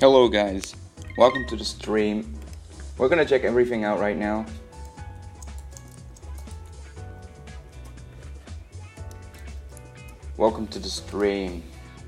Hello guys, welcome to the stream. We're gonna check everything out right now. Welcome to the stream.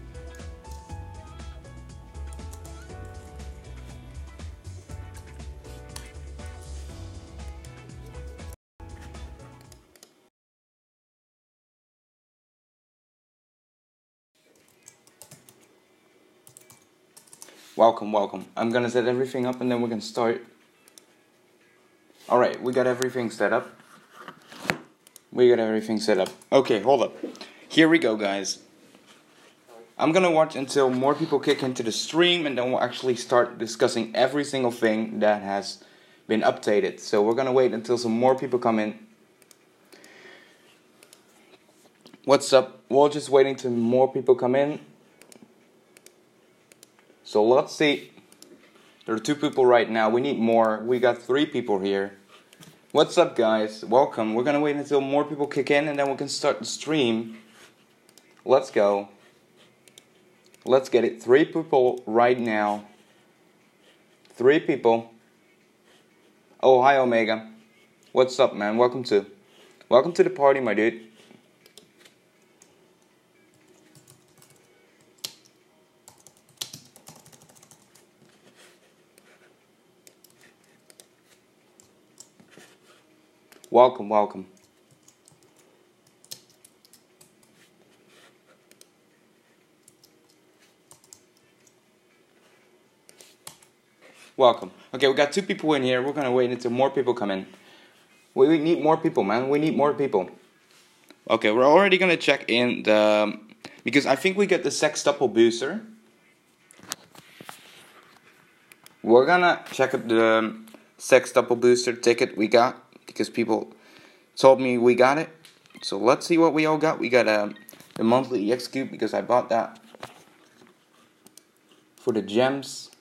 Welcome. I'm gonna set everything up and then we can start. Alright, we got everything set up. Okay, hold up. Here we go, guys. I'm gonna watch until more people kick into the stream and then we'll actually start discussing every single thing that has been updated. So we're gonna wait until some more people come in. What's up? We're just waiting till more people come in. So let's see. There are 2 people right now. We need more. We got 3 people here. What's up, guys? Welcome. We're gonna wait until more people kick in and then we can start the stream. Let's go. Let's get it. 3 people right now. 3 people. Oh, hi, Omega. What's up, man? Welcome to the party, my dude. Welcome. Welcome. Okay, we got 2 people in here. We're gonna wait until more people come in. We need more people, man. We need more people. Okay, we're already gonna check in because I think we get the sextuple booster. We're gonna check up the sextuple booster ticket we got because people told me we got it. So let's see what we all got. We got the monthly EX cube because I bought that for the gems.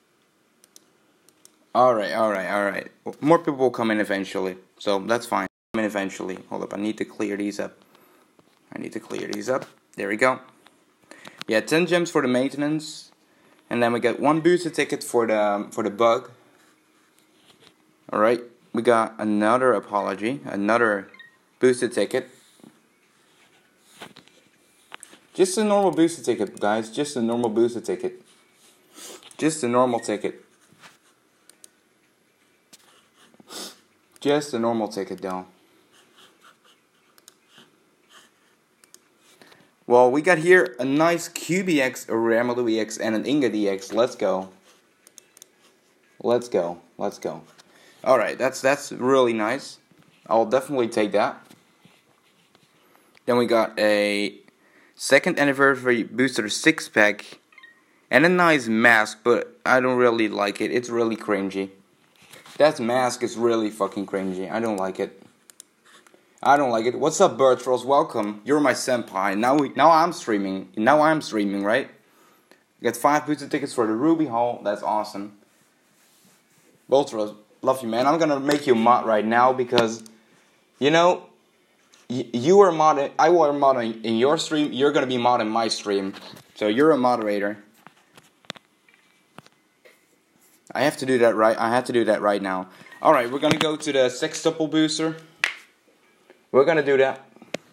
Alright. More people will come in eventually, so that's fine. Come in eventually. Hold up, I need to clear these up. There we go. Yeah, 10 gems for the maintenance, and then we got 1 booster ticket for the bug. Alright, we got another booster ticket. Just a normal booster ticket, guys. Just a normal ticket, though. Well, we got here a nice QBX, a Ramalu EX, and an Ingot EX. Let's go. Alright, that's really nice. I'll definitely take that. Then we got a 2nd anniversary booster 6-pack and a nice mask, but I don't really like it. It's really cringy. That mask is really fucking cringy. I don't like it. What's up, Bertros? Welcome. You're my senpai. Now I'm streaming, right? I got 5 booster tickets for the Ruby Hall. That's awesome. Bertros, love you, man. I'm gonna make you mod right now because, you know, you were modded. I were modding in your stream. You're gonna be modding my stream. So you're a moderator. I have to do that right now. Alright, we're gonna go to the sextuple booster. We're gonna do that.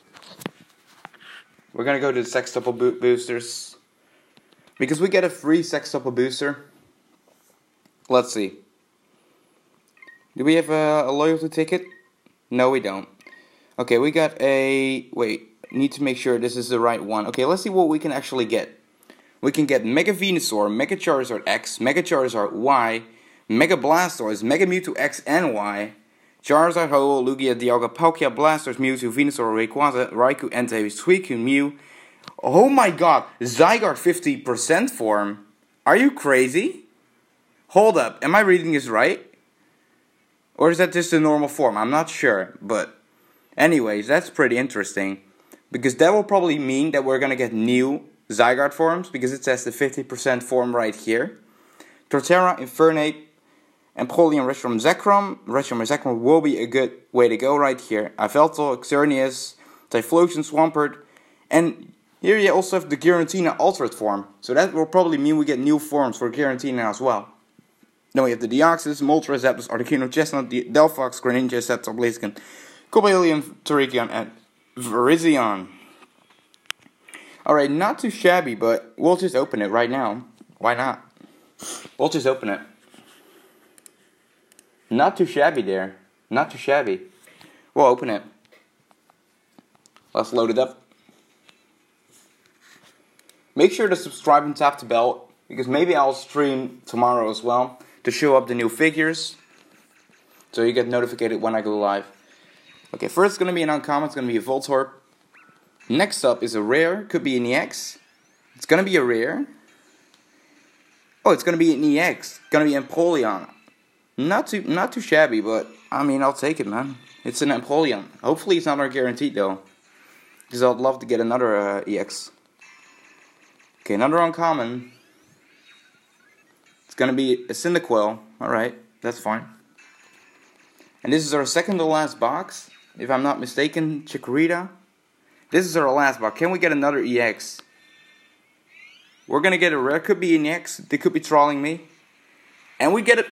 We're gonna go to the sextuple boosters. Because we get a free sextuple booster. Let's see. Do we have a loyalty ticket? No, we don't. Okay, we got a... Wait, need to make sure this is the right one. Okay, let's see what we can actually get. We can get Mega Venusaur, Mega Charizard X, Mega Charizard Y, Mega Blastoise, Mega Mewtwo X and Y, Charizard, Ho, Lugia, Dialga, Palkia, Blastoise, Mewtwo, Venusaur, Rayquaza, Raikou, Entei, Suicune, Mew. Oh my god, Zygarde 50% form. Are you crazy? Hold up, am I reading this right? Or is that just a normal form? I'm not sure, but anyways, that's pretty interesting. Because that will probably mean that we're gonna get new Zygarde forms, because it says the 50% form right here. Torterra, Infernape, Empoleon, Reshiram, Zekrom. Reshiram and Zekrom will be a good way to go right here. Yveltal, Xerneas, Typhlosion, Swampert, and Here you also have the Giratina altered form, so that will probably mean we get new forms for Giratina as well. Then we have the Deoxys, Moltres, Zapdos, Articuno, Chestnut, Delphox, Greninja, Sceptile, Blaziken, Cobalion, Terrakion, and Virizion. Alright, not too shabby, but we'll just open it right now. Why not? We'll just open it. Not too shabby there. Not too shabby. We'll open it. Let's load it up. Make sure to subscribe and tap the bell, because maybe I'll stream tomorrow as well to show up the new figures, so you get notified when I go live. Okay, first it's going to be an uncommon, it's going to be a Voltorb. Next up is a rare, could be an EX. It's going to be a rare. Oh, it's going to be an EX, going to be Empoleon. Not too shabby, but I mean, I'll take it, man. It's an Empoleon. Hopefully it's not guaranteed though, because I'd love to get another EX. Okay, another uncommon. It's gonna be a Cyndaquil. Alright, that's fine. And this is our second to last box, if I'm not mistaken, Chikorita. This is our last box. Can we get another EX? We're gonna get a rare, could be an EX, they could be trolling me. And we get it.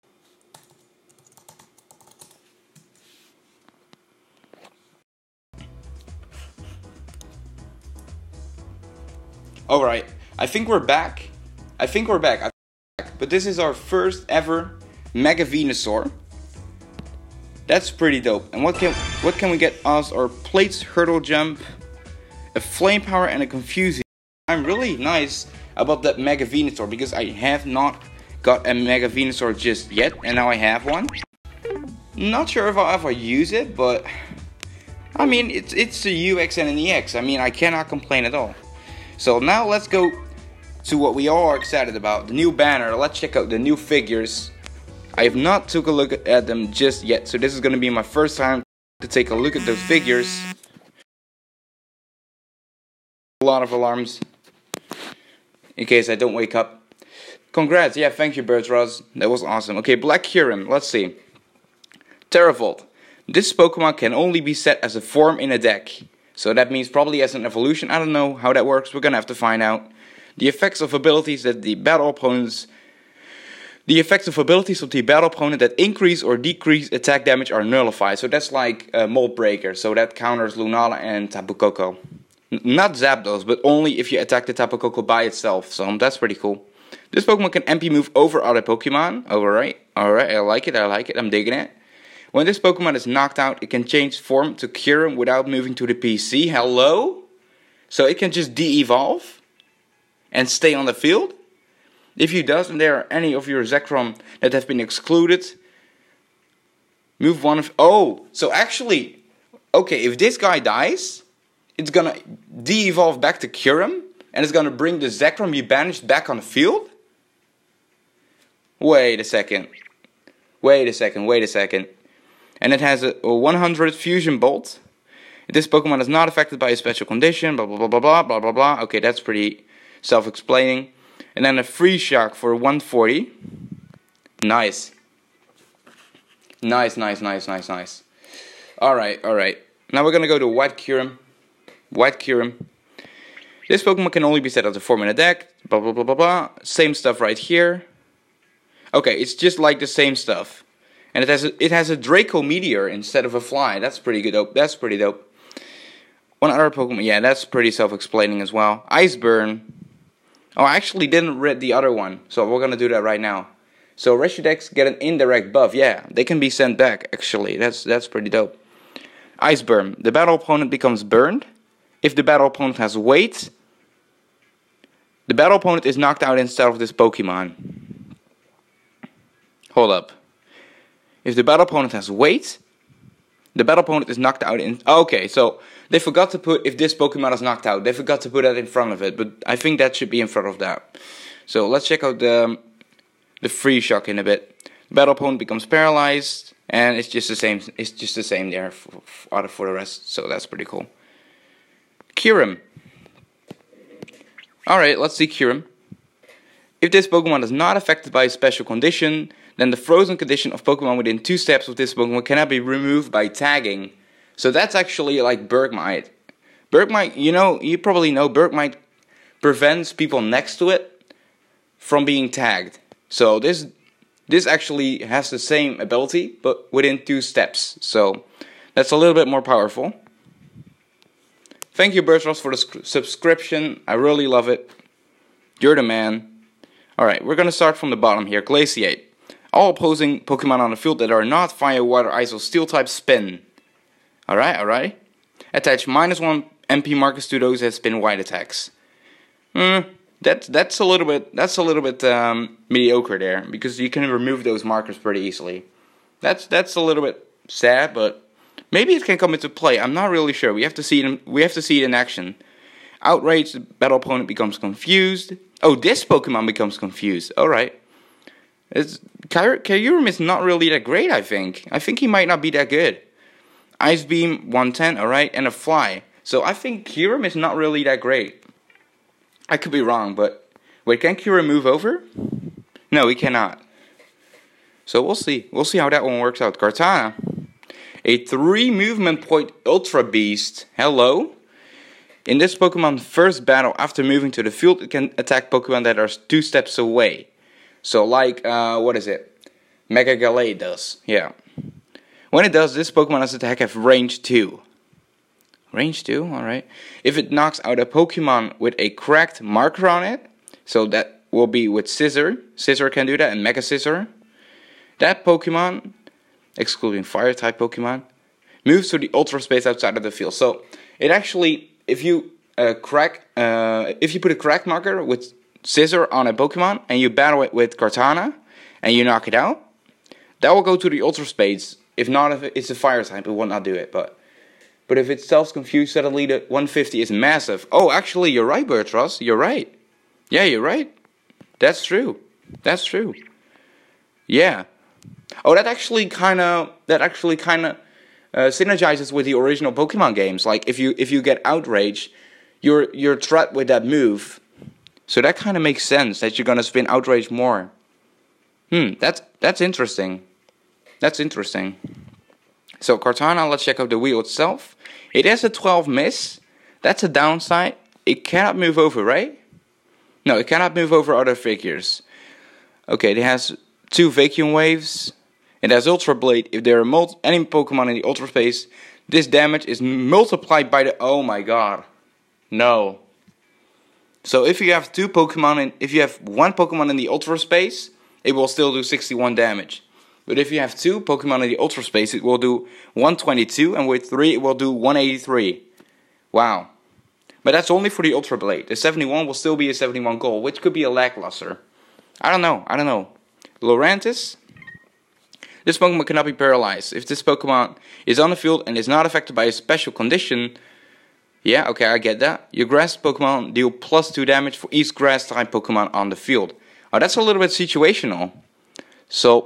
Alright, I think we're back. But this is our first ever Mega Venusaur. That's pretty dope. And what can we get us? Our Plates, Hurdle Jump, a Flame Power, and a Confusing. I'm really nice about that Mega Venusaur, because I have not got a Mega Venusaur just yet, and now I have one. Not sure if I'll ever use it, but I mean, it's a UX and an EX. I mean, I cannot complain at all. So now let's go to what we all are excited about, the new banner. Let's check out the new figures. I have not took a look at them just yet, so this is going to be my first time to take a look at those figures. A lot of alarms, in case I don't wake up. Congrats, yeah, thank you, Bertraz. That was awesome. Okay, Black Kyurem, let's see. Terravolt. This Pokemon can only be set as a form in a deck. So that means probably as an evolution. I don't know how that works. We're gonna have to find out. The effects of abilities of the battle opponent that increase or decrease attack damage are nullified. So that's like Mold Breaker. So that counters Lunala and Tapu Koko. Not Zapdos, but only if you attack the Tapu Koko by itself. So that's pretty cool. This Pokemon can MP move over other Pokemon. Alright, I like it, I'm digging it. When this Pokemon is knocked out, it can change form to Kyurem without moving to the PC. Hello? So it can just de-evolve and stay on the field? If it does, and there are any of your Zekrom that have been excluded, move one of... Oh, so actually, okay, if this guy dies, it's gonna de-evolve back to Kyurem, and it's gonna bring the Zekrom you banished back on the field? Wait a second. And it has a 100 Fusion Bolt. This Pokemon is not affected by a special condition, blah blah blah blah blah blah blah blah. Okay, that's pretty self-explaining. And then a Free Shock for 140. Nice. Nice. Alright. Now we're gonna go to White Kyurem. This Pokemon can only be set as a form in a deck, blah blah blah blah blah. Same stuff right here. Okay, it's just like the same stuff. And it has a Draco Meteor instead of a fly. That's pretty good. That's pretty dope. One other Pokemon, yeah, that's pretty self-explaining as well. Iceburn. Oh, I actually didn't read the other one, so we're gonna do that right now. So Reshidex get an indirect buff. Yeah, they can be sent back. Actually, that's pretty dope. Iceburn. The battle opponent becomes burned. If the battle opponent has weight, the battle opponent is knocked out instead of this Pokemon. Hold up. If the battle opponent has weight, the battle opponent is knocked out in... Okay, so they forgot to put, if this Pokemon is knocked out, they forgot to put that in front of it, but I think that should be in front of that. So let's check out the Free Shock in a bit. The battle opponent becomes paralyzed, and it's just the same there for the rest, so that's pretty cool. Kyurem. Alright, let's see Kyurem. If this Pokemon is not affected by a special condition, then the frozen condition of Pokemon within 2 steps of this Pokemon cannot be removed by tagging. So that's actually like Bergmite. Bergmite, you probably know Bergmite prevents people next to it from being tagged. So this actually has the same ability, but within 2 steps. So that's a little bit more powerful. Thank you, Bertros, for the subscription. I really love it. You're the man. Alright, we're gonna start from the bottom here. Glaciate. All opposing Pokemon on the field that are not Fire, Water, Ice, or Steel type spin. Alright. Attach -1 MP markers to those that spin white attacks. That's a little bit mediocre there, because you can remove those markers pretty easily. That's a little bit sad, but maybe it can come into play. I'm not really sure. We have to see it in action. Outrage, the battle opponent becomes confused. Oh, this Pokemon becomes confused. Alright. Kyurem is not really that great, I think. I think he might not be that good. Ice Beam, 110, alright, and a Fly. So I think Kyurem is not really that great. I could be wrong, but... Wait, can Kyurem move over? No, he cannot. So we'll see. We'll see how that one works out. Kartana. A 3 movement point Ultra Beast. Hello. In this Pokemon first battle, after moving to the field, it can attack Pokemon that are 2 steps away. So like, what is it? Mega Gallade does. Yeah. When it does, this Pokemon's attack have range 2. Range 2, alright. If it knocks out a Pokemon with a cracked marker on it, so that will be with Scissor. Scissor can do that, and Mega Scissor. That Pokemon, excluding Fire type Pokemon, moves to the Ultra Space outside of the field. So it actually, if you put a crack marker with Scissor on a Pokemon and you battle it with Kartana and you knock it out, that will go to the Ultra Space. If not, if it's a Fire type, it will not do it. But if it's self-confused, suddenly the 150 is massive. Oh, actually, you're right, Bertros. You're right. Yeah, you're right. That's true. That's true. Yeah. Oh, that actually kind of synergizes with the original Pokemon games. Like if you get Outrage, you're trapped with that move. So that kind of makes sense that you're gonna spin Outrage more. That's interesting. That's interesting. So Kartana, let's check out the wheel itself. It has a 12 miss. That's a downside. It cannot move over, right? No, it cannot move over other figures. Okay, it has 2 vacuum waves. It has Ultra Blade. If there are any Pokemon in the Ultra Space, this damage is multiplied by the... Oh my god. No. So if you have 2 Pokemon, if you have 1 Pokemon in the Ultra Space, it will still do 61 damage. But if you have 2 Pokemon in the Ultra Space, it will do 122, and with 3 it will do 183. Wow. But that's only for the Ultra Blade. The 71 will still be a 71 goal, which could be a lackluster. I don't know. Lurantis. This Pokemon cannot be paralyzed. If this Pokemon is on the field and is not affected by a special condition... Yeah, okay, I get that. Your grass Pokemon deal +2 damage for each grass type Pokemon on the field. Oh, that's a little bit situational. So...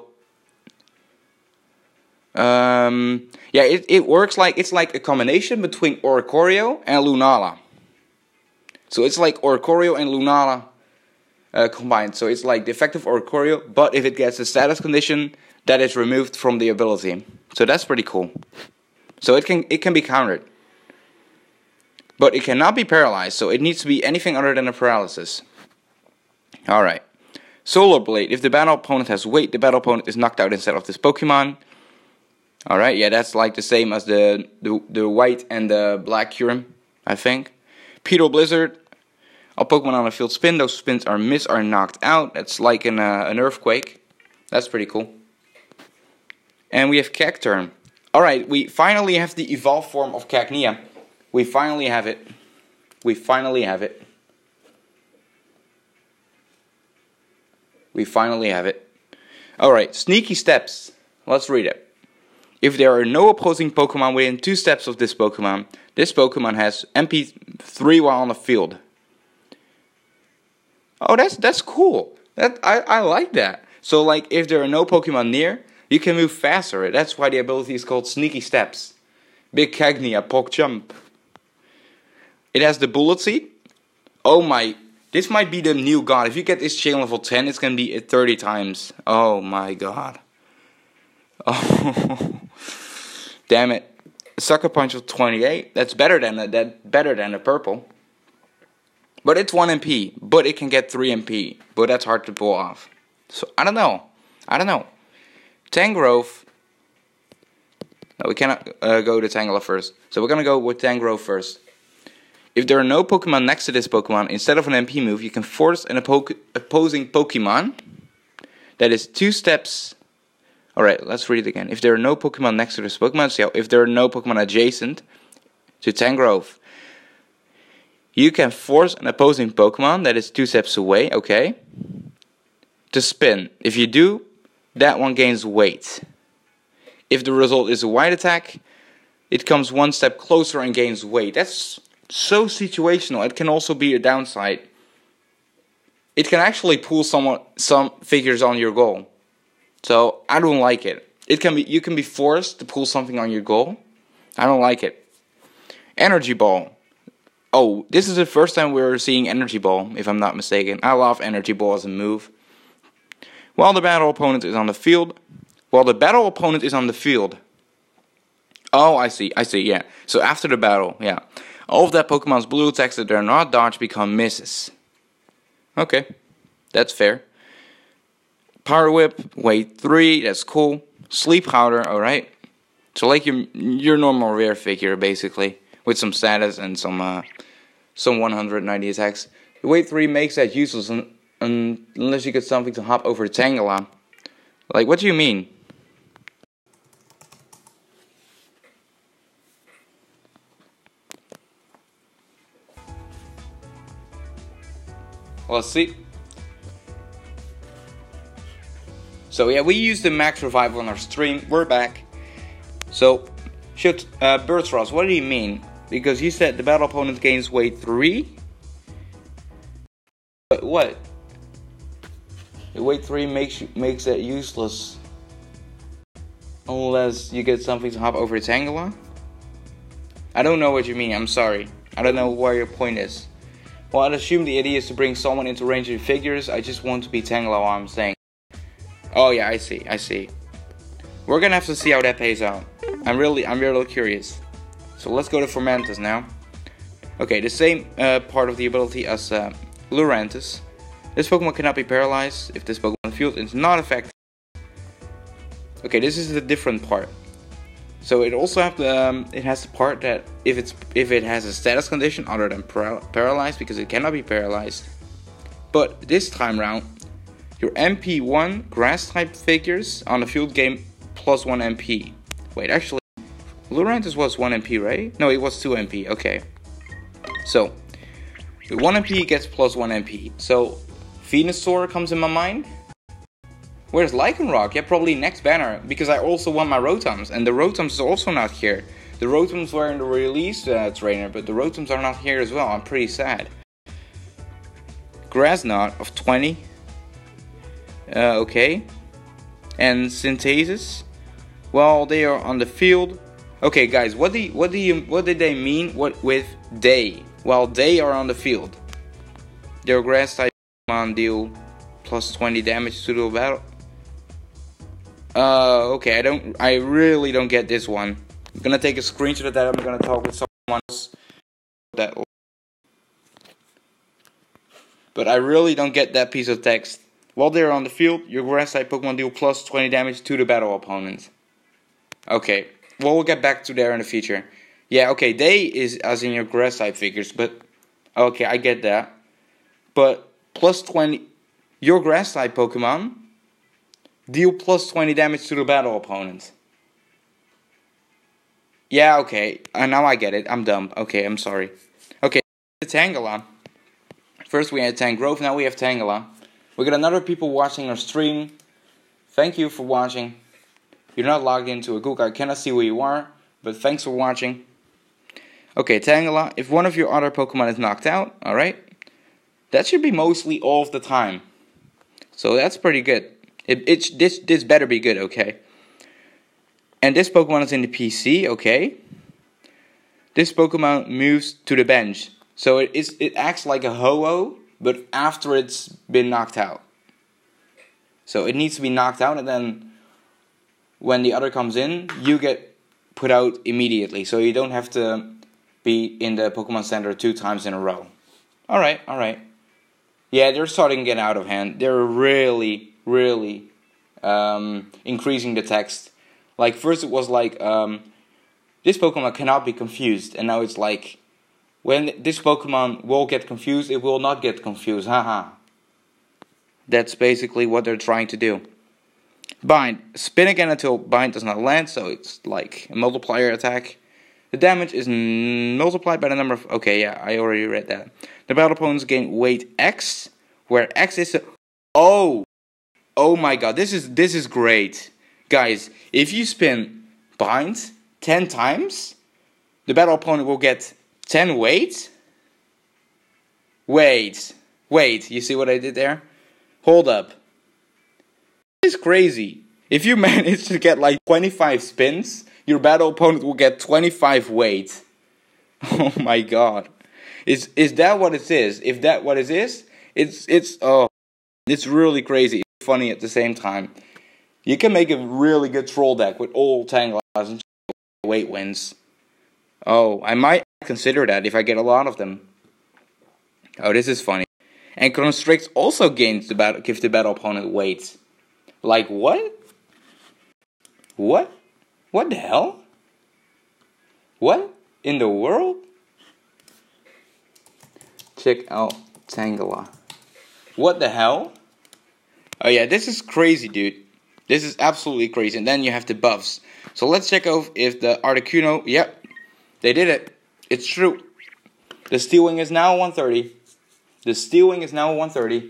yeah, it works like, it's like a combination between Oricorio and Lunala. So it's like Oricorio and Lunala combined. So it's like the effective Oricorio, but if it gets a status condition, that is removed from the ability. So that's pretty cool. So it can be countered. But it cannot be paralyzed, so it needs to be anything other than a paralysis. Alright. Solar Blade. If the battle opponent has weight, the battle opponent is knocked out instead of this Pokemon. Alright, yeah, that's like the same as the white and the black Kyurem, I think. Pedal Blizzard. All Pokemon on the field spin. Those spins are missed, are knocked out. That's like an earthquake. That's pretty cool. And we have Cacturne. Alright, we finally have the evolved form of Cacnea. We finally have it. We finally have it. We finally have it. Alright, Sneaky Steps. Let's read it. If there are no opposing Pokemon within 2 steps of this Pokemon has MP 3 while on the field. Oh, that's cool. I like that. So like if there are no Pokemon near, you can move faster. That's why the ability is called Sneaky Steps. Big Cagnia, PogChamp. It has the Bullet Seed. Oh my, this might be the new god. If you get this chain level 10, it's gonna be at 30 times. Oh my god. Oh, damn it. Sucker Punch of 28. That's better than a purple. But it's 1 MP. But it can get 3 MP. But that's hard to pull off. So I don't know. Tangrowth. No, we cannot go to Tangela first. So we're gonna go with Tangrowth first. If there are no Pokemon next to this Pokemon, instead of an MP move, you can force an opposing Pokemon that is 2 steps. Alright, let's read it again. If there are no Pokemon next to this Pokemon, so if there are no Pokemon adjacent to Tangrowth, you can force an opposing Pokemon that is 2 steps away, okay, to spin. If you do, that one gains weight. If the result is a wide attack, it comes 1 step closer and gains weight. That's so situational. It can also be a downside. It can actually pull some figures on your goal. So I don't like it. You can be forced to pull something on your goal. I don't like it. Energy Ball. Oh, this is the first time we're seeing Energy Ball, if I'm not mistaken. I love Energy Ball as a move. While the battle opponent is on the field. Oh, I see, yeah. So after the battle, yeah. All of that Pokemon's blue attacks that are not dodged become misses. Okay, that's fair. Power Whip, weight 3, that's cool. Sleep Powder, alright. So like your normal rare figure, basically. With some status and some 190 attacks. Weight 3 makes that useless unless you get something to hop over Tangela. Like, what do you mean? Let's see. So yeah, we used the max revival on our stream. We're back. So, Birdsross, what do you mean? Because you said the battle opponent gains weight 3? But what? The weight 3 makes that useless. Unless you get something to hop over Tangela? I don't know what you mean, I'm sorry. I don't know where your point is. Well, I'd assume the idea is to bring someone into range of your figures. I just want to be Tangela while I'm saying. Oh yeah, I see. We're gonna have to see how that pays out. I'm really curious. So let's go to Formantis now. Okay, the same part of the ability as Lurantis. This Pokemon cannot be paralyzed if this Pokemon field is not affected. Okay, this is the different part. So it also it has the part that if it has a status condition other than paralyzed, because it cannot be paralyzed. But this time round, your MP1 grass type figures on the field gain plus 1 MP. Wait, actually, Lurantis was 1 MP, right? No, it was 2 MP. Okay. So, with 1 MP gets plus 1 MP. So, Venusaur comes in my mind. Where's Lycanroc? Yeah, probably next banner, because I also want my Rotoms, and the Rotoms is also not here. The Rotoms were in the release trainer, but the Rotoms are not here as well. I'm pretty sad. Grassnot of 20. Okay. And Synthesis. Well, they are on the field. Okay, guys, what did they mean? What with they? Well, they are on the field. Their grass type Pokemon deal plus 20 damage to the battle. Okay, I really don't get this one. I'm gonna take a screenshot of that. I'm gonna talk with someone else. But I really don't get that piece of text. While they're on the field, your grass type Pokemon deal plus 20 damage to the battle opponent. Okay, well, we'll get back to there in the future. Yeah, okay, they is as in your grass type figures, but okay, I get that. But plus 20, your grass type Pokemon deal plus 20 damage to the battle opponent. Yeah, okay, now I get it. I'm dumb. Okay, I'm sorry. Okay, Tangela. First we had Tangrowth, now we have Tangela. We got another people watching our stream. Thank you for watching. You're not logged into a Google. I cannot see where you are, but thanks for watching. Okay, Tangela, if one of your other Pokemon is knocked out, alright, that should be mostly all of the time. So that's pretty good. This better be good, okay. And this Pokemon is in the PC, okay. This Pokemon moves to the bench. So it acts like a Ho-Oh, but after it's been knocked out. So it needs to be knocked out, and then when the other comes in, you get put out immediately, so you don't have to be in the Pokemon Center 2 times in a row. Alright. Yeah, they're starting to get out of hand. They're really increasing the text. Like, first it was like, this Pokemon cannot be confused, and now it's like, when this Pokemon will get confused, it will not get confused, haha. That's basically what they're trying to do. Bind. Spin again until bind does not land, so it's like a multiplier attack. The damage is multiplied by the number of... Okay, yeah, I already read that. The battle opponents gain weight X, where X is... Oh my god, this is great. Guys, if you spin bind 10 times, the battle opponent will get 10 weight. Wait, you see what I did there? Hold up. This is crazy. If you manage to get like 25 spins, your battle opponent will get 25 weight. Oh my god. Is that what it is? If that what it is, it's really crazy. It's funny at the same time. You can make a really good troll deck with all Tangela and weight wins. Oh, I might consider that if I get a lot of them. Oh, this is funny. And Constrict also gains gives the battle opponent weight. Like what? What? What the hell? What in the world? Check out Tangela. What the hell? Oh yeah, this is crazy, dude. This is absolutely crazy. And then you have the buffs. So let's check out if the Articuno... Yep, they did it. It's true. The Steel Wing is now 130. The Steel Wing is now 130.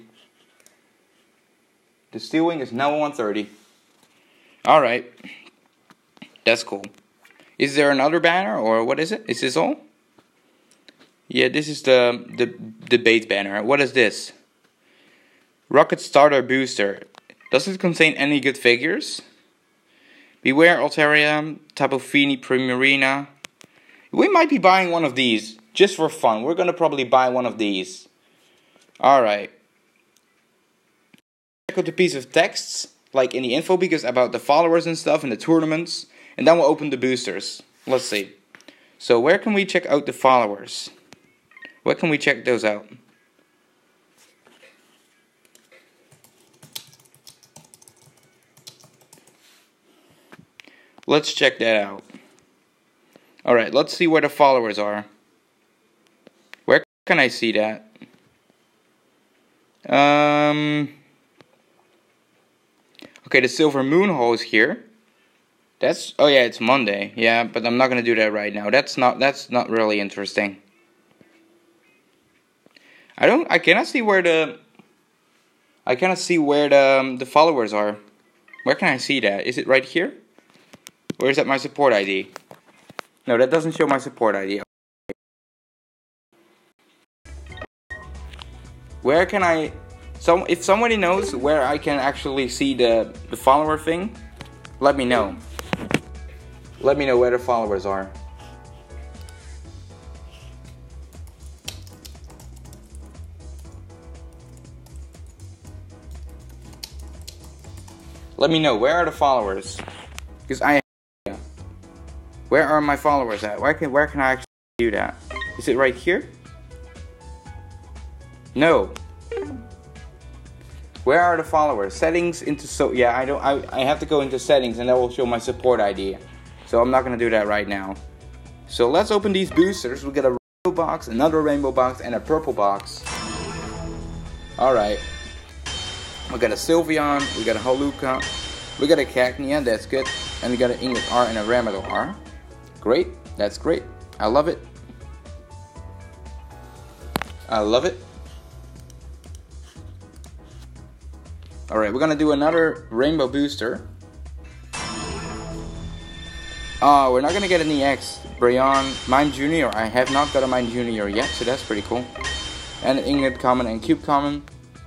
The Steel Wing is now 130. Alright. That's cool. Is there another banner or what is it? Is this all? Yeah, this is the base banner. What is this? Rocket Starter Booster. Does it contain any good figures? Beware Altaria, Tapu Fini, Primarina. We might be buying one of these just for fun. We're gonna probably buy one of these. Alright. Check out the piece of texts, like in the info, because about the followers and stuff and the tournaments. And then we'll open the boosters. Let's see. So where can we check out the followers? Where can we check those out? Let's check that out. Alright, let's see where the followers are. Where can I see that? Okay, the Silver Moon Hole is here. That's... Oh yeah, it's Monday. Yeah, but I'm not gonna do that right now. That's not really interesting. I cannot see where the... I cannot see where the followers are. Where can I see that? Is it right here? Or is that my support ID? No, that doesn't show my support ID. Where can I... if somebody knows where I can actually see the follower thing, let me know. Let me know where the followers are. Let me know, where are the followers? Because where are my followers at? Where can I actually do that? Is it right here? No. Where are the followers? Settings into yeah, I have to go into settings and that will show my support ID. So I'm not gonna do that right now. So let's open these boosters. We got a rainbow box, another rainbow box, and a purple box. Alright. We got a Sylveon, we got a Haluka, we got a Cacnea, that's good. And we got an Ingot R and a Ramado R. Great, that's great. I love it. I love it. Alright, we're gonna do another rainbow booster. Oh, we're not gonna get an EX. Brayon, Mime Junior. I have not got a Mime Junior yet, so that's pretty cool. And an Ingot Common and Cube Common.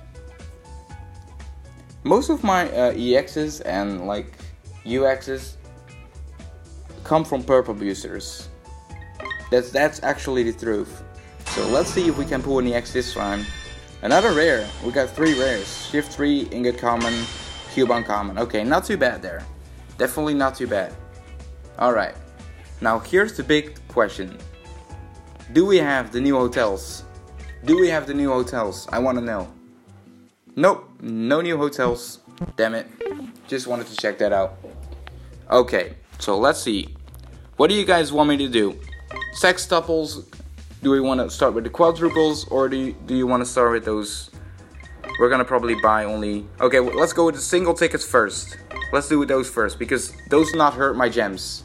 Most of my EXs and like UXs come from purple boosters. That's actually the truth. So let's see if we can pull an EX this time. Another rare. We got 3 rares. Shift 3, Ingot Common, Cube Uncommon. Okay, not too bad there. Definitely not too bad. Alright. Now here's the big question. Do we have the new hotels? Do we have the new hotels? I want to know. Nope, no new hotels. Damn it. Just wanted to check that out. Okay, so let's see. What do you guys want me to do? Sextuples? Do we want to start with the quadruples? Or do you want to start with those? We're gonna probably buy only... Okay, let's go with the single tickets first. Let's do those first, because those do not hurt my gems.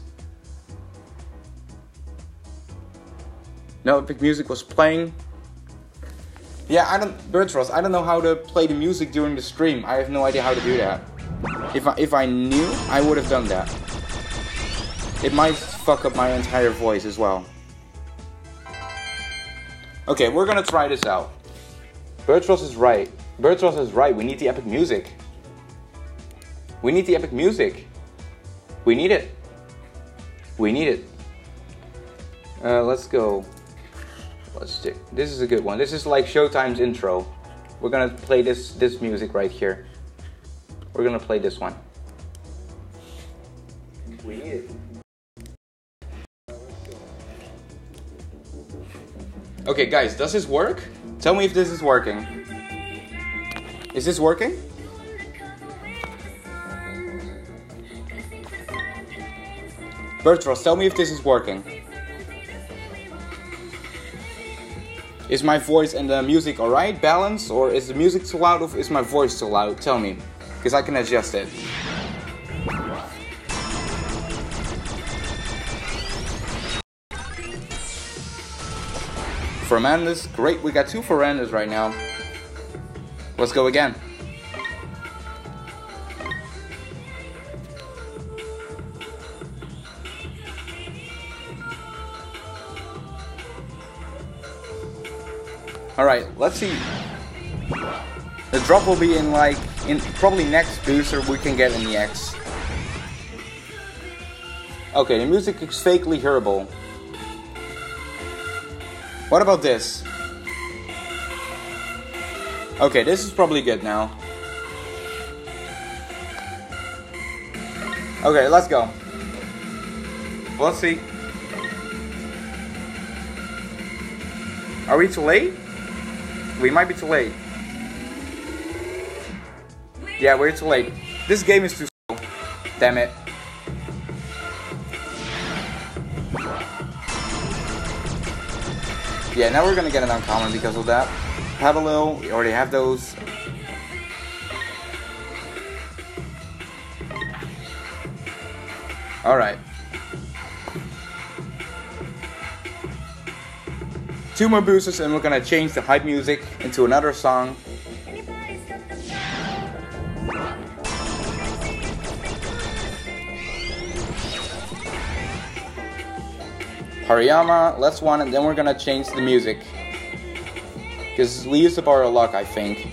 No, Epic Music was playing. Yeah, Birdfrost, I don't know how to play the music during the stream. I have no idea how to do that. If I knew, I would have done that. It might fuck up my entire voice as well. Okay, we're gonna try this out. Birdfrost is right. Birdfrost is right. We need the epic music. We need the epic music. We need it. We need it. Let's go. Let's check. This is a good one. This is like Showtime's intro. We're gonna play this music right here. We're gonna play this one. We need it. Okay, guys, does this work? Tell me if this is working. Is this working? Birdfrost, tell me if this is working. Is my voice and the music alright, balanced, or is the music too loud, or is my voice too loud? Tell me, because I can adjust it. Fernandez, great, we got 2 Fernandez right now. Let's go again. Alright, let's see. The drop will be in probably next booster we can get in the X. Okay, the music is fakely hearable. What about this? Okay, this is probably good now. Okay, let's go. Let's see. Are we too late? We might be too late. Yeah, we're too late. This game is too slow. Damn it. Yeah, now we're gonna get an uncommon because of that. Paddle, we already have those. Alright. 2 more boosters and we're gonna change the hype music into another song. Hariyama, let's one, and then we're gonna change the music. Because we used up our luck, I think.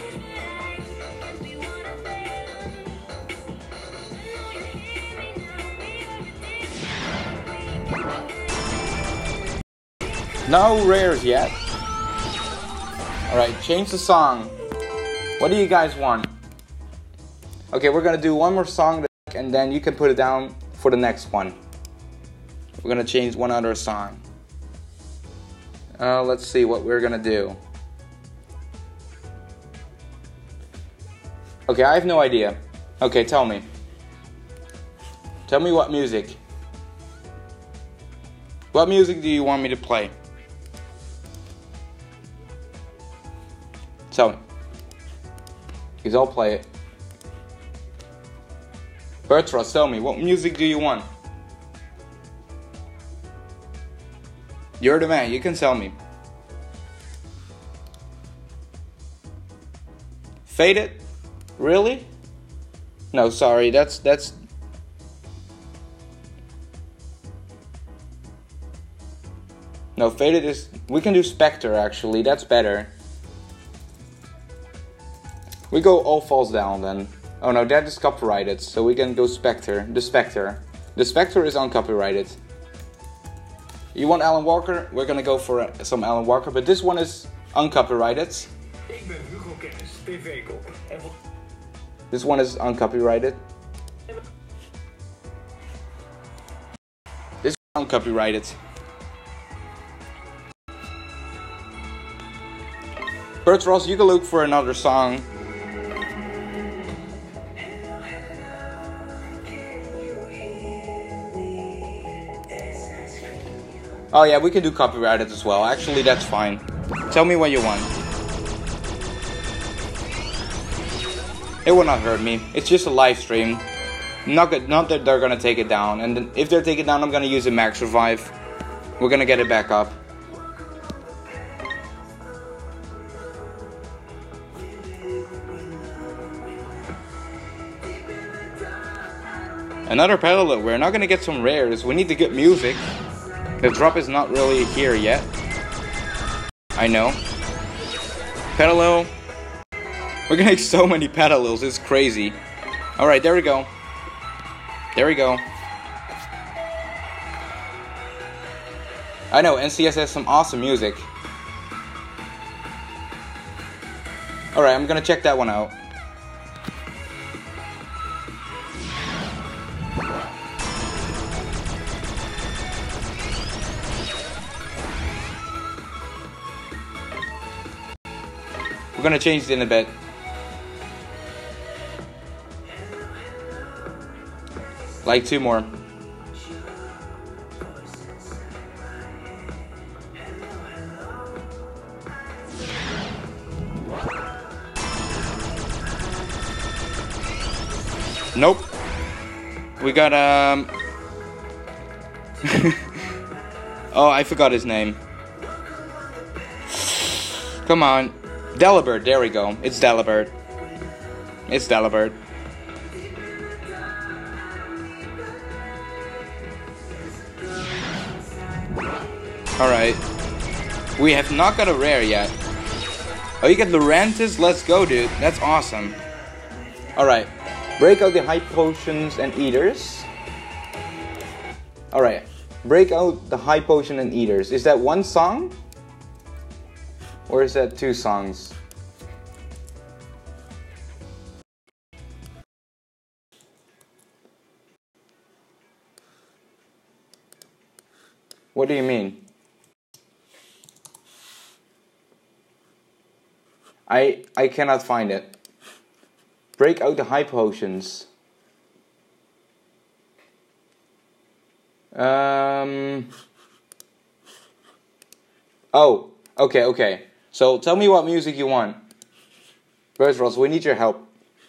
No rares yet. Alright, change the song. What do you guys want? Okay, we're gonna do one more song and then you can put it down for the next one. We're gonna change one other song. Let's see what we're gonna do. Okay, I have no idea. Okay, tell me. Tell me what music. What music do you want me to play? Tell me. Because I'll play it. Birdfrost, tell me, what music do you want? You're the man, you can tell me. Faded? Really? No, sorry, that's... No, Faded is... We can do Spectre, actually, that's better. We go All Falls Down, then. Oh no, that is copyrighted, so we can go Spectre. The Spectre. The Spectre is uncopyrighted. You want Alan Walker? We're gonna go for some Alan Walker, but this one is uncopyrighted. This one is uncopyrighted. This Copyrighted. Bert Ross, you can look for another song. Oh yeah, we can do copyrighted as well. Actually, that's fine. Tell me what you want. It will not hurt me. It's just a live stream. Not that they're gonna take it down. And then if they take it down, I'm gonna use a Max Revive. We're gonna get it back up. Another parallel. We're not gonna get some rares. We need to get music. The drop is not really here yet. I know. Parallel. We're getting so many parallels. It's crazy. Alright, there we go. There we go. I know, NCS has some awesome music. Alright, I'm gonna check that one out. We're gonna change it in a bit. Like 2 more. Nope. We got oh, I forgot his name. Come on. Delibird, there we go. It's Delibird. It's Delibird. Alright. We have not got a rare yet. Oh, you get Lurantis? Let's go, dude. That's awesome. Alright. Break out the high potions and eaters. Alright. Break out the high potion and eaters. Is that 1 song? Or is that 2 songs? What do you mean? I cannot find it. Break out the high potions. Oh, okay. So tell me what music you want. Bert Ross, we need your help.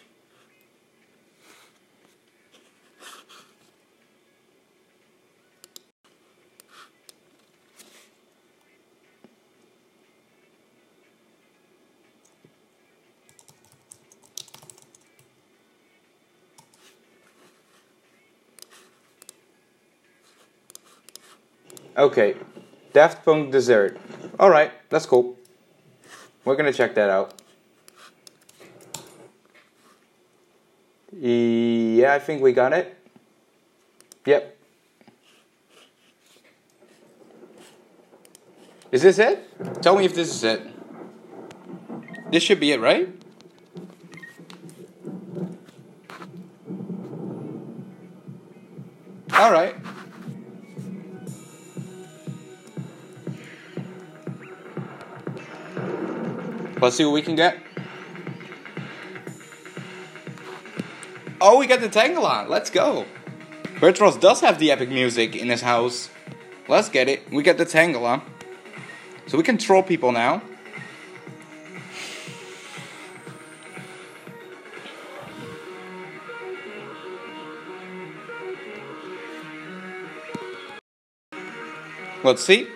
Okay, Daft Punk Dessert. Alright, that's cool. We're gonna check that out. Yeah, I think we got it. Yep. Is this it? Tell me if this is it. This should be it, right? Alright. Let's see what we can get. Oh, we got the Tangela. Let's go. Bert Ross does have the epic music in his house. Let's get it. We get the Tangela. So we can troll people now. Let's see.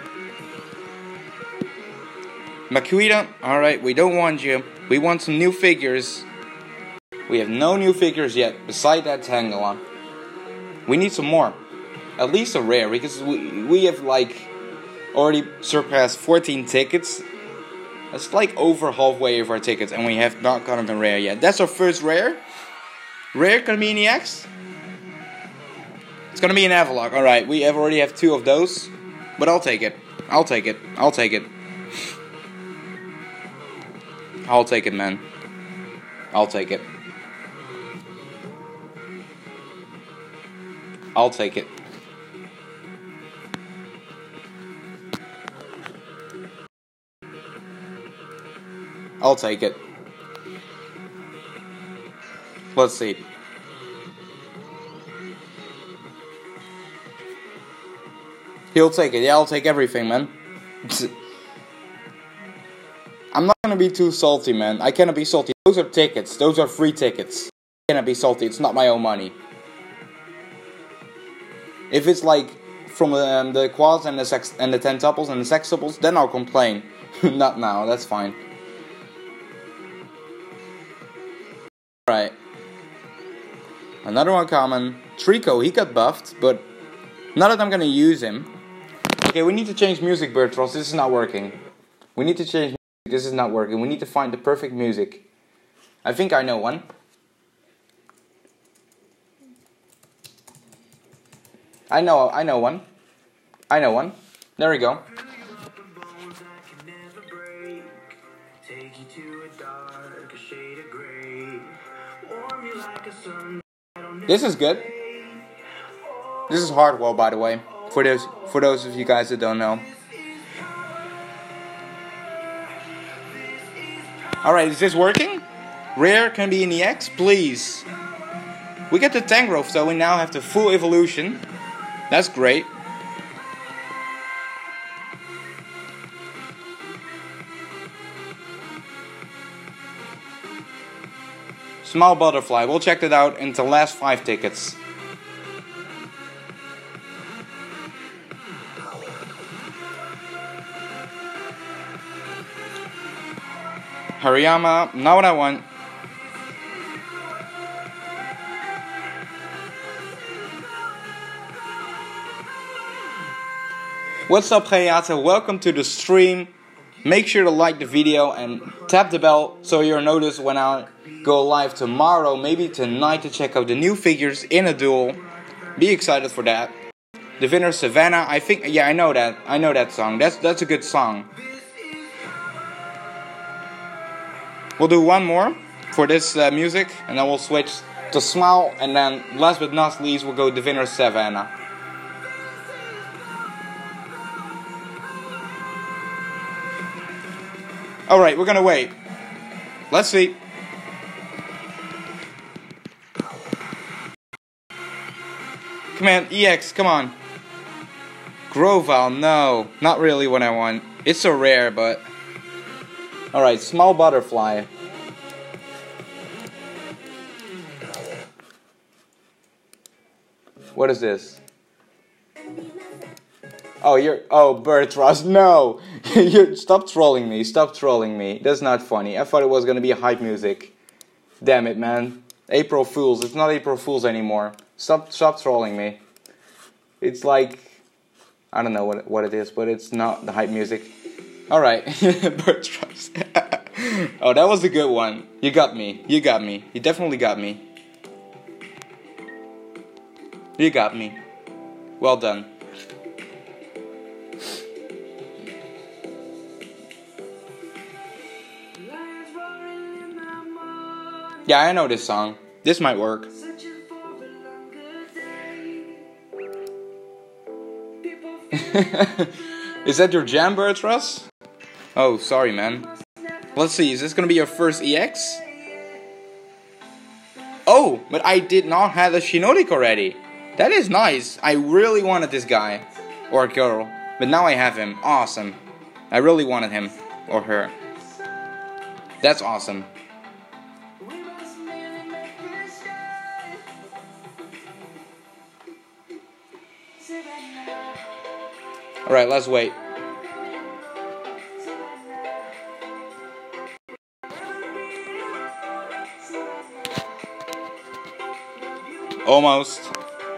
Makuita, alright, we don't want you. We want some new figures. We have no new figures yet, beside that Tangela. We need some more. At least a rare, because we have like already surpassed 14 tickets. That's like over halfway of our tickets, and we have not gotten a rare yet. That's our first rare. Rare gonna be in the X. It's gonna be an Avalok. Alright, we already have 2 of those. But I'll take it. I'll take it, man. I'll take it. I'll take it. I'll take it. Let's see. He'll take it. Yeah, I'll take everything, man. I'm not gonna be too salty, man. I cannot be salty. Those are tickets. Those are free tickets. I cannot be salty. It's not my own money. If it's like from the quads and the tentuples and the sextuples, then I'll complain. Not now. That's fine. Alright. Another one common. Trico, he got buffed, but not that I'm gonna use him. Okay, we need to change music, Bertros. This is not working. We need to change music. This is not working. We need to find the perfect music. I think I know one. I know one. I know one. There we go. This is good. This is Hardwell, by the way. For those of you guys that don't know. Alright, is this working? Rare can be in the X, please. We get the Tangrowth, so we now have the full evolution. That's great. Small Butterfly, we'll check that out in the last 5 tickets. Hariyama, not what I want. What's up, Hayata? Welcome to the stream. Make sure to like the video and tap the bell so you're noticed when I go live tomorrow, maybe tonight, to check out the new figures in a duel. Be excited for that. Diviner Savannah, I think, yeah, I know that song. That's a good song. We'll do one more for this music, and then we'll switch to Smile, and then last but not least, we'll go Diviner Savannah. Alright, we're gonna wait. Let's see. Come on, EX, come on. Grovyle, no. Not really what I want. It's so rare, but... Alright, Small Butterfly. What is this? Oh, Bertros, no! Stop trolling me, stop trolling me. That's not funny. I thought it was gonna be hype music. Damn it, man. April Fools, it's not April Fools anymore. Stop trolling me. It's like... I don't know what it is, but it's not the hype music. Alright, Bertros. Oh, that was a good one. You got me. You definitely got me. You got me. Well done. Yeah, I know this song. This might work. Is that your jam, Bertros? Oh, sorry, man. Let's see, is this gonna be your first EX? Oh, but I did not have a Shiinotic already. That is nice. I really wanted this guy. Or girl. But now I have him. Awesome. I really wanted him. Or her. That's awesome. Alright, let's wait. Almost.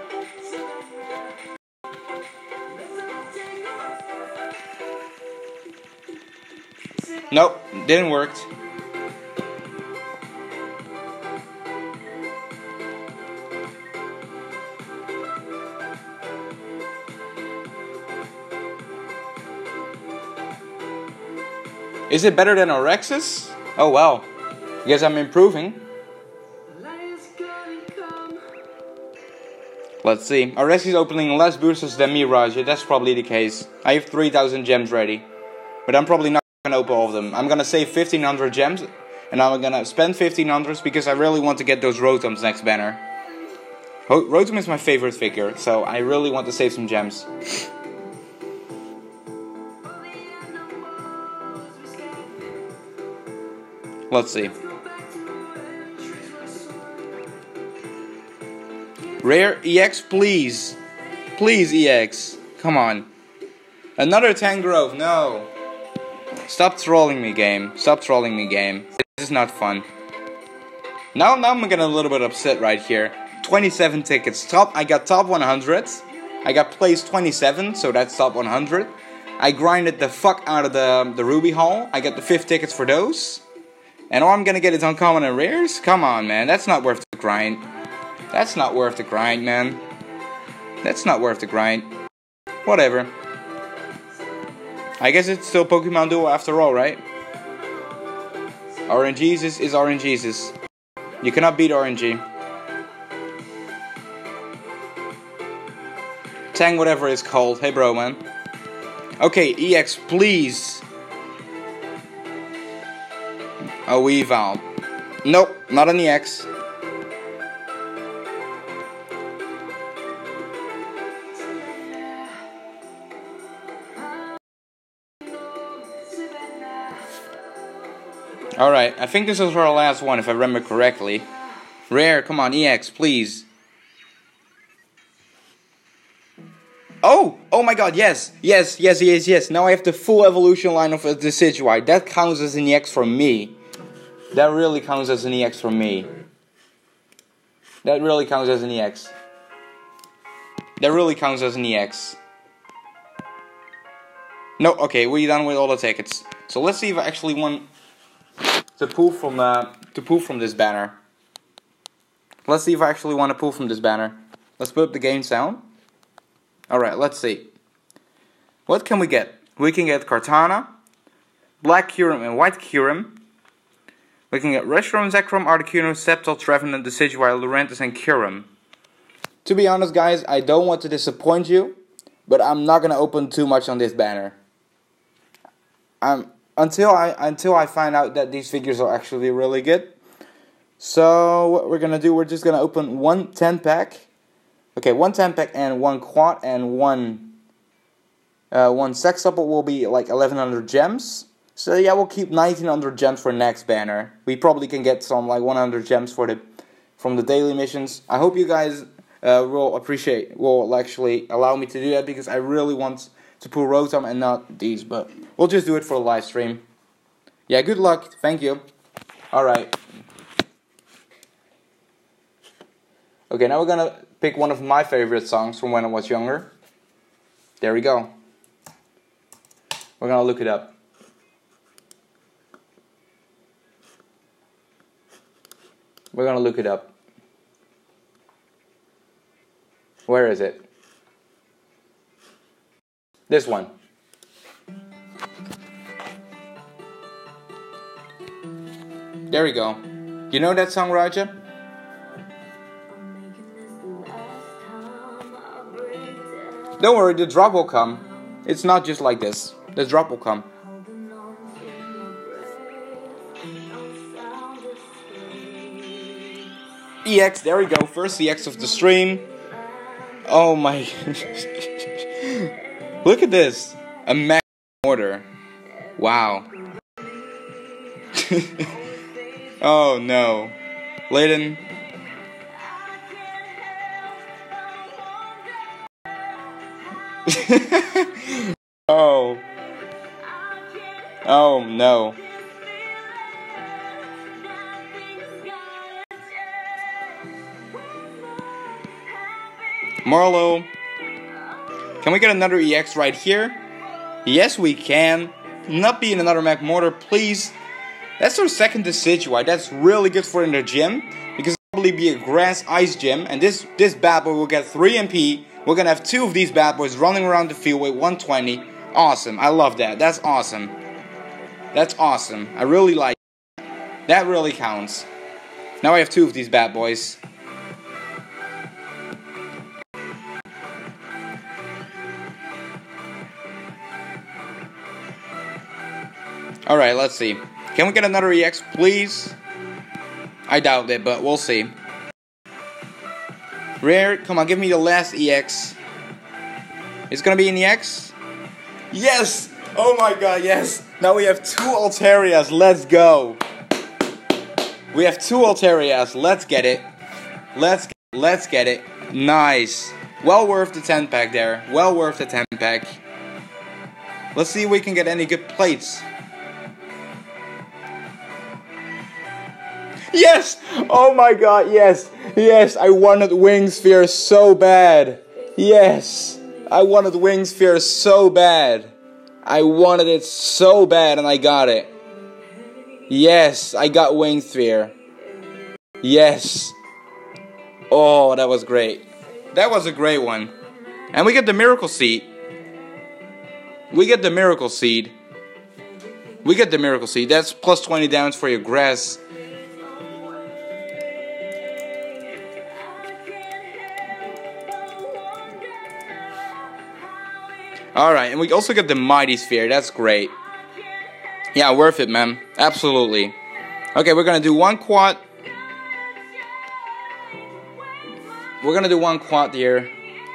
Nope, didn't work. Is it better than Orexis? Oh wow. Guess I'm improving. Let's see. Orexis is opening less boosters than Mirage. That's probably the case. I have 3,000 gems ready. But I'm probably not gonna open all of them. I'm gonna save 1500 gems, and I'm gonna spend 1500 because I really want to get those Rotoms next banner. Rotom is my favorite figure, so I really want to save some gems. Let's see. Rare EX, please. Please, EX. Come on. Another Tangrowth, no. Stop trolling me, game. Stop trolling me, game. This is not fun. Now I'm getting a little bit upset right here. 27 tickets. I got top 100. I got place 27, so that's top 100. I grinded the fuck out of the Ruby Hall. I got the 5 tickets for those. And all I'm gonna get is uncommon and rares? Come on, man. That's not worth the grind. That's not worth the grind, man. That's not worth the grind. Whatever. I guess it's still Pokemon Duel after all, right? RNGesus is RNGesus. You cannot beat RNG. Tang whatever it's called. Hey bro, man. Okay, EX, please. A Weavile. Nope, not an EX. Alright, I think this is our last one if I remember correctly. Rare, come on, EX, please. Oh my god, yes. Now I have the full evolution line of the Decidueye. That counts as an EX for me. That really counts as an EX for me. That really counts as an EX. That really counts as an EX. No, okay, we're done with all the tickets. So let's see if I actually want to pull from this banner. Let's see if I actually want to pull from this banner. Let's put up the game sound. Alright, let's see. What can we get? We can get Kartana, Black Kyurem and White Kyurem. We can get Reshiram, Zekrom, Articuno, Sceptile, Trevenant, Decidueye, Lurantis, and Kyurem. To be honest, guys, I don't want to disappoint you, but I'm not gonna open too much on this banner. Until I find out that these figures are actually really good. So what we're gonna do, we're just gonna open one 10-pack. Okay, one 10-pack and one quad and one Sextuple will be like 1100 gems. So yeah, we'll keep 1900 gems for next banner. We probably can get some like 100 gems from the daily missions. I hope you guys will actually allow me to do that because I really want to pull Rotom and not these, but we'll just do it for the live stream. Yeah, good luck. Thank you. Alright. Okay, now we're gonna pick one of my favorite songs from when I was younger. There we go. We're gonna look it up. We're gonna look it up. Where is it? This one. There we go. You know that song, Raja? Don't worry, the drop will come. It's not just like this. The drop will come. EX, there we go. First EX of the stream. Oh my. Look at this. A max order. Wow. Oh no. Layden. Oh. Oh no. Marlowe. Can we get another EX right here? Yes, we can. Not be in another Magmortar, please. That's our second Decidueye. That's really good for in the gym. Because it'll probably be a grass ice gym. And this bad boy will get 3 MP. We're gonna have 2 of these bad boys running around the field with 120. Awesome. I love that. That's awesome. That's awesome. I really like it. That really counts. Now I have 2 of these bad boys. Alright, let's see. Can we get another EX, please? I doubt it, but we'll see. Rare, come on, give me the last EX. It's gonna be an EX? Yes! Oh my god, yes! Now we have 2 Altarias, let's go! We have 2 Altarias, let's get it. Let's get it. Nice. Well worth the 10 pack there. Well worth the 10 pack. Let's see if we can get any good plates. Yes! Oh my god, yes! Yes, I wanted Wing Sphere so bad. Yes! I wanted Wing Sphere so bad. I wanted it so bad and I got it. Yes, I got Wing Sphere. Yes. Oh, that was great. That was a great one. And we get the Miracle Seed. We get the Miracle Seed. We get the Miracle Seed. That's plus 20 damage for your grass. Alright, and we also get the Mighty Sphere. That's great. Yeah, worth it, man. Absolutely. Okay, we're gonna do 1 quad. We're gonna do 1 quad here.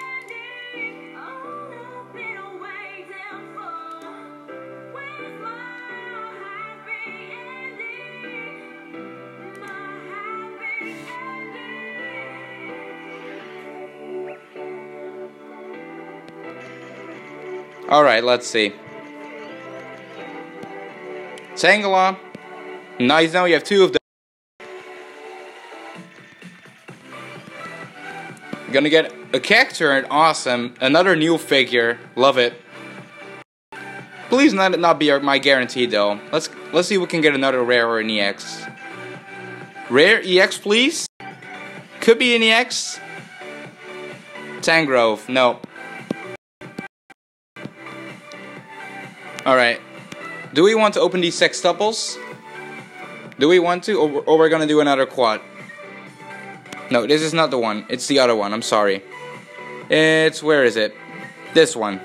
Alright, let's see. Tangela. Nice, now we have 2 of them. Gonna get a Cacturne, awesome. Another new figure, love it. Please not be my guarantee though. Let's see if we can get another rare or an EX. Rare EX, please. Could be an EX. Tangrowth, no. Alright. Do we want to open these sextuples? Do we want to? Or we're gonna do another quad? No, this is not the one. It's the other one. I'm sorry. It's... where is it? This one.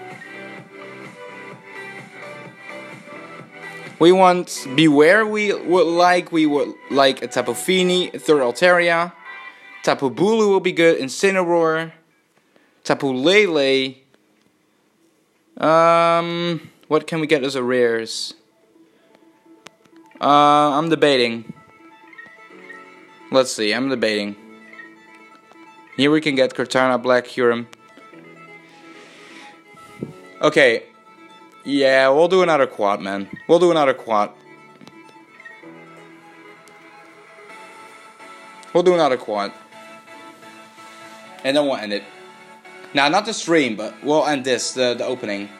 We want Beware. We would like a Tapu Fini, a third Altaria. Tapu Bulu will be good. Incineroar. Tapu Lele. What can we get as a rares? I'm debating. Let's see. I'm debating. Here we can get Kartana, Black Huron. Okay. Yeah, we'll do another quad, man. We'll do another quad. We'll do another quad. And then we'll end it. Now, not the stream, but we'll end this, the opening.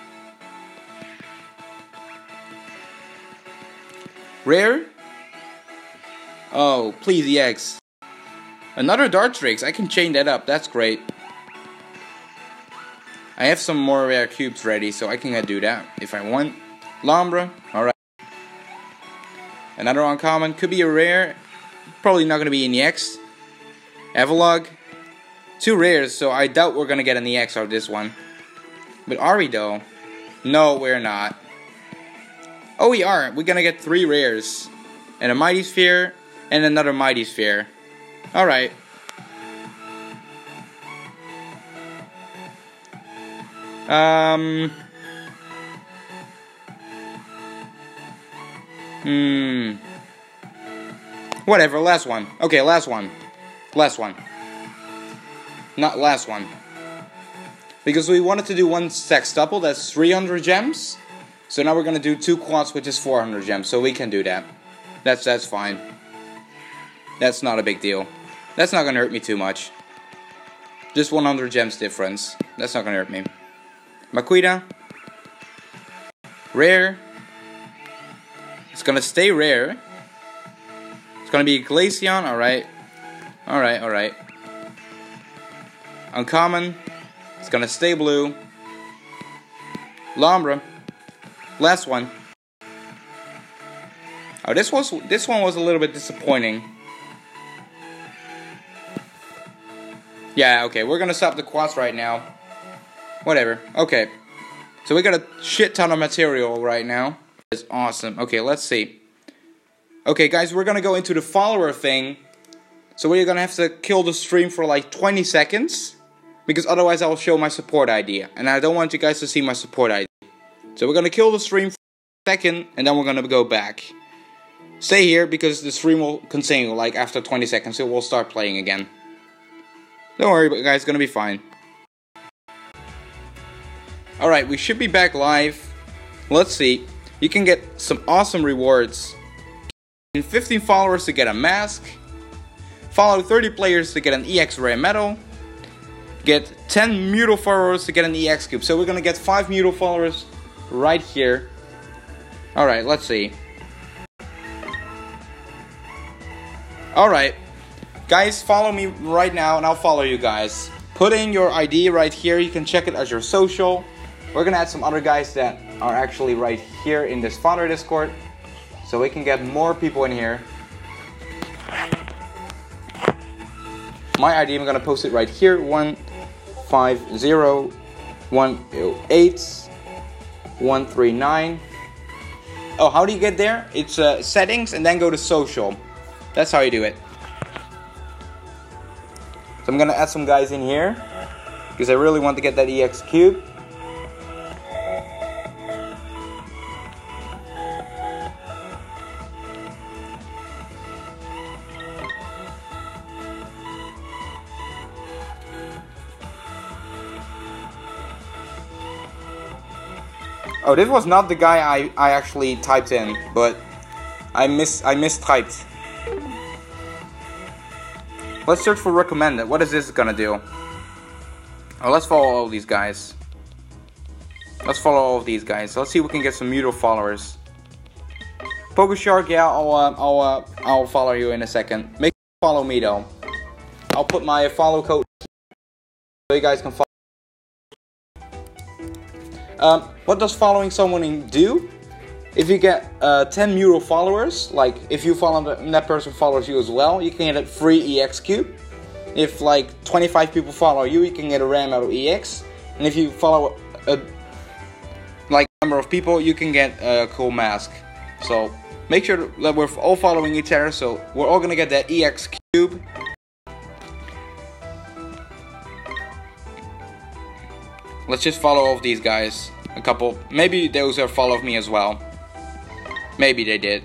Rare? Oh, please EX. Another Dartrix, I can chain that up, that's great. I have some more rare cubes ready, so I can do that if I want. Lombra, alright. Another uncommon, could be a rare. Probably not gonna be an EX. Evolog. 2 rares, so I doubt we're gonna get an EX out of this one. But are we though? No, we're not. Oh, we are. We're gonna get 3 rares. And a Mighty Sphere, and another Mighty Sphere. Alright. Whatever, last one. Okay, last one. Last one. Not last one. Because we wanted to do 1 sextuple, that's 300 gems. So now we're gonna do 2 quads, which is 400 gems. So we can do that. That's fine. That's not a big deal. That's not gonna hurt me too much. Just 100 gems difference. That's not gonna hurt me. Makuida. Rare. It's gonna stay rare. It's gonna be Glaceon, alright. Alright, alright. Uncommon. It's gonna stay blue. Lombra. Last one. Oh, this one was a little bit disappointing. Yeah, okay, we're gonna stop the quads right now. Whatever. Okay. So we got a shit ton of material right now. That's awesome. Okay, let's see. Okay, guys, we're gonna go into the follower thing. So we're gonna have to kill the stream for like 20 seconds. Because otherwise I will show my support ID. And I don't want you guys to see my support ID. So we're gonna kill the stream for a second. And then we're gonna go back. Stay here because the stream will continue. Like after 20 seconds it will start playing again. Don't worry guys, it's gonna be fine. Alright, we should be back live. Let's see. You can get some awesome rewards. 15 followers to get a mask. Follow 30 players to get an EX rare medal. Get 10 Mutal followers to get an EX cube. So we're gonna get 5 Mutal followers right here. Alright, let's see. Alright. Guys, follow me right now and I'll follow you guys. Put in your ID right here. You can check it as your social. We're gonna add some other guys that are actually right here in this founder Discord. So we can get more people in here. My ID, I'm gonna post it right here. 150-108-139. Oh, how do you get there? It's settings and then go to social. That's how you do it. So I'm gonna add some guys in here because I really want to get that EX cube. Oh, this was not the guy I actually typed in, but I mistyped. Let's search for recommended. What is this gonna do? Oh, let's follow all these guys. Let's follow all of these guys. Let's see if we can get some mutual followers. PokeShark, yeah, I'll follow you in a second. Make sure you follow me though. I'll put my follow code so you guys can follow. What does following someone do? If you get 10 mutual followers, like if you follow and that person follows you as well, you can get a free EX cube. If like 25 people follow you, you can get a rare medal EX. And if you follow a number of people, you can get a cool mask. So make sure that we're all following each other. So we're all gonna get that EX cube. Let's just follow all of these guys. A couple, maybe those are followed me as well. Maybe they did.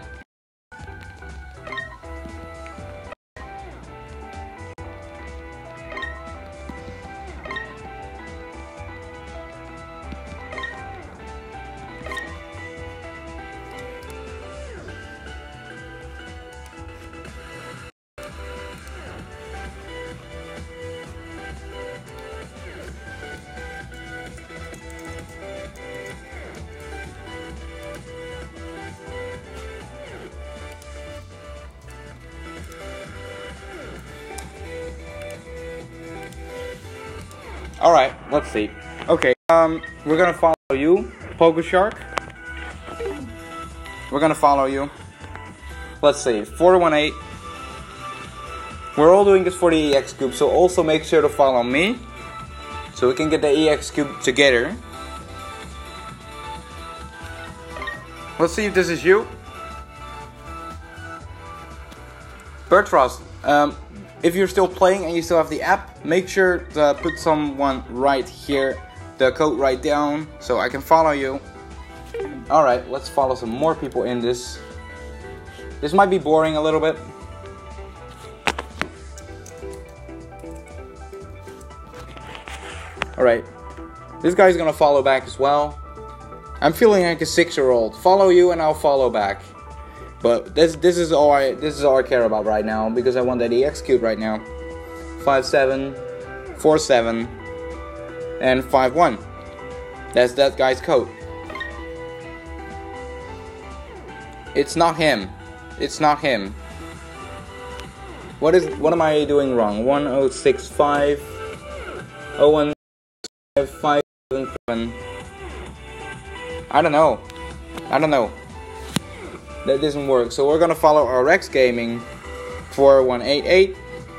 Alright, let's see. Okay, we're gonna follow you, PokeShark. We're gonna follow you. Let's see, 418. We're all doing this for the EX cube, so also make sure to follow me. So we can get the EX cube together. Let's see if this is you. Bertfrost, if you're still playing and you still have the app, make sure to put someone right here, the code right down, so I can follow you. Alright, let's follow some more people in this. This might be boring a little bit. Alright, this guy's gonna follow back as well. I'm feeling like a 6-year-old. Follow you and I'll follow back. But this is all I care about right now because I want that EX cube right now. 5747 and 51. That's that guy's code. It's not him. It's not him. What am I doing wrong? 1065 01557. I don't know. That doesn't work. So we're gonna follow RX Gaming 4188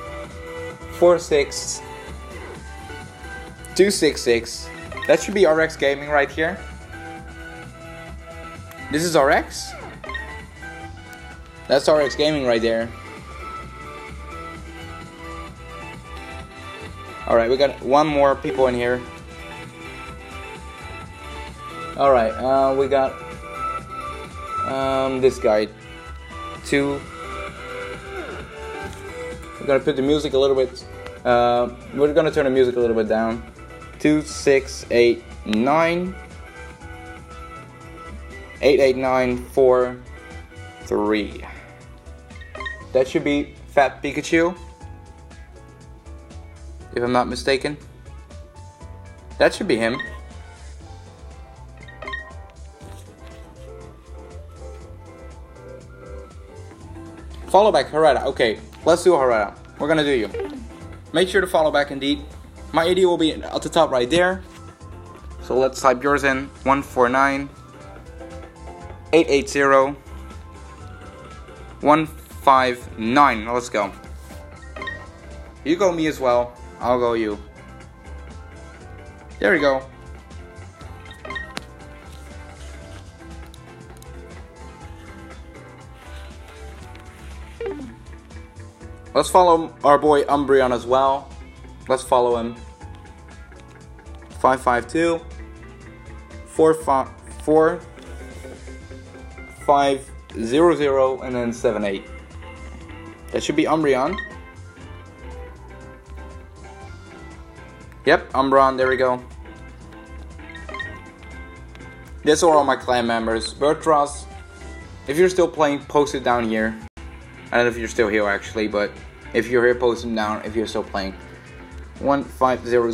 46 266. That should be RX Gaming right here. This is RX? That's RX Gaming right there. Alright, we got one more people in here. Alright, we got this guy. 2. We're gonna put the music a little bit. We're gonna turn the music a little bit down. 2, 6, 8, 9. 8, 8, 9, 4, 3. That should be Fat Pikachu, if I'm not mistaken. That should be him. Follow back, Harada. Okay, let's do Harada. We're gonna do you. Make sure to follow back indeed. My ID will be at the top right there. So let's type yours in. 149 880 159. Now let's go. You go me as well. I'll go you. There we go. Let's follow our boy Umbreon as well. Let's follow him. 552 454 500 and then 78. That should be Umbreon. Yep, Umbreon, there we go. These are all my clan members. Bertras, if you're still playing, post it down here. I don't know if you're still here actually, but if you're here, post them down if you're still playing. 1500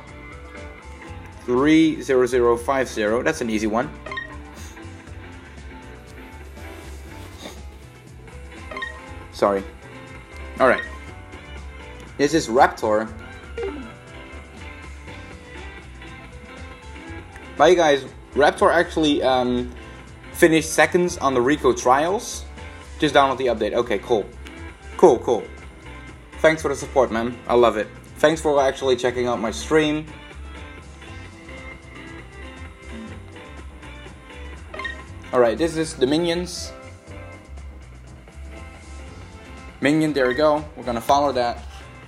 30050. That's an easy one. Sorry. Alright. This is Raptor. Bye guys. Raptor actually finished seconds on the Rico trials. Just download the update. Okay, cool. Cool. Thanks for the support, man. I love it. Thanks for actually checking out my stream. Alright, this is the minions. Minion, there we go. We're gonna follow that.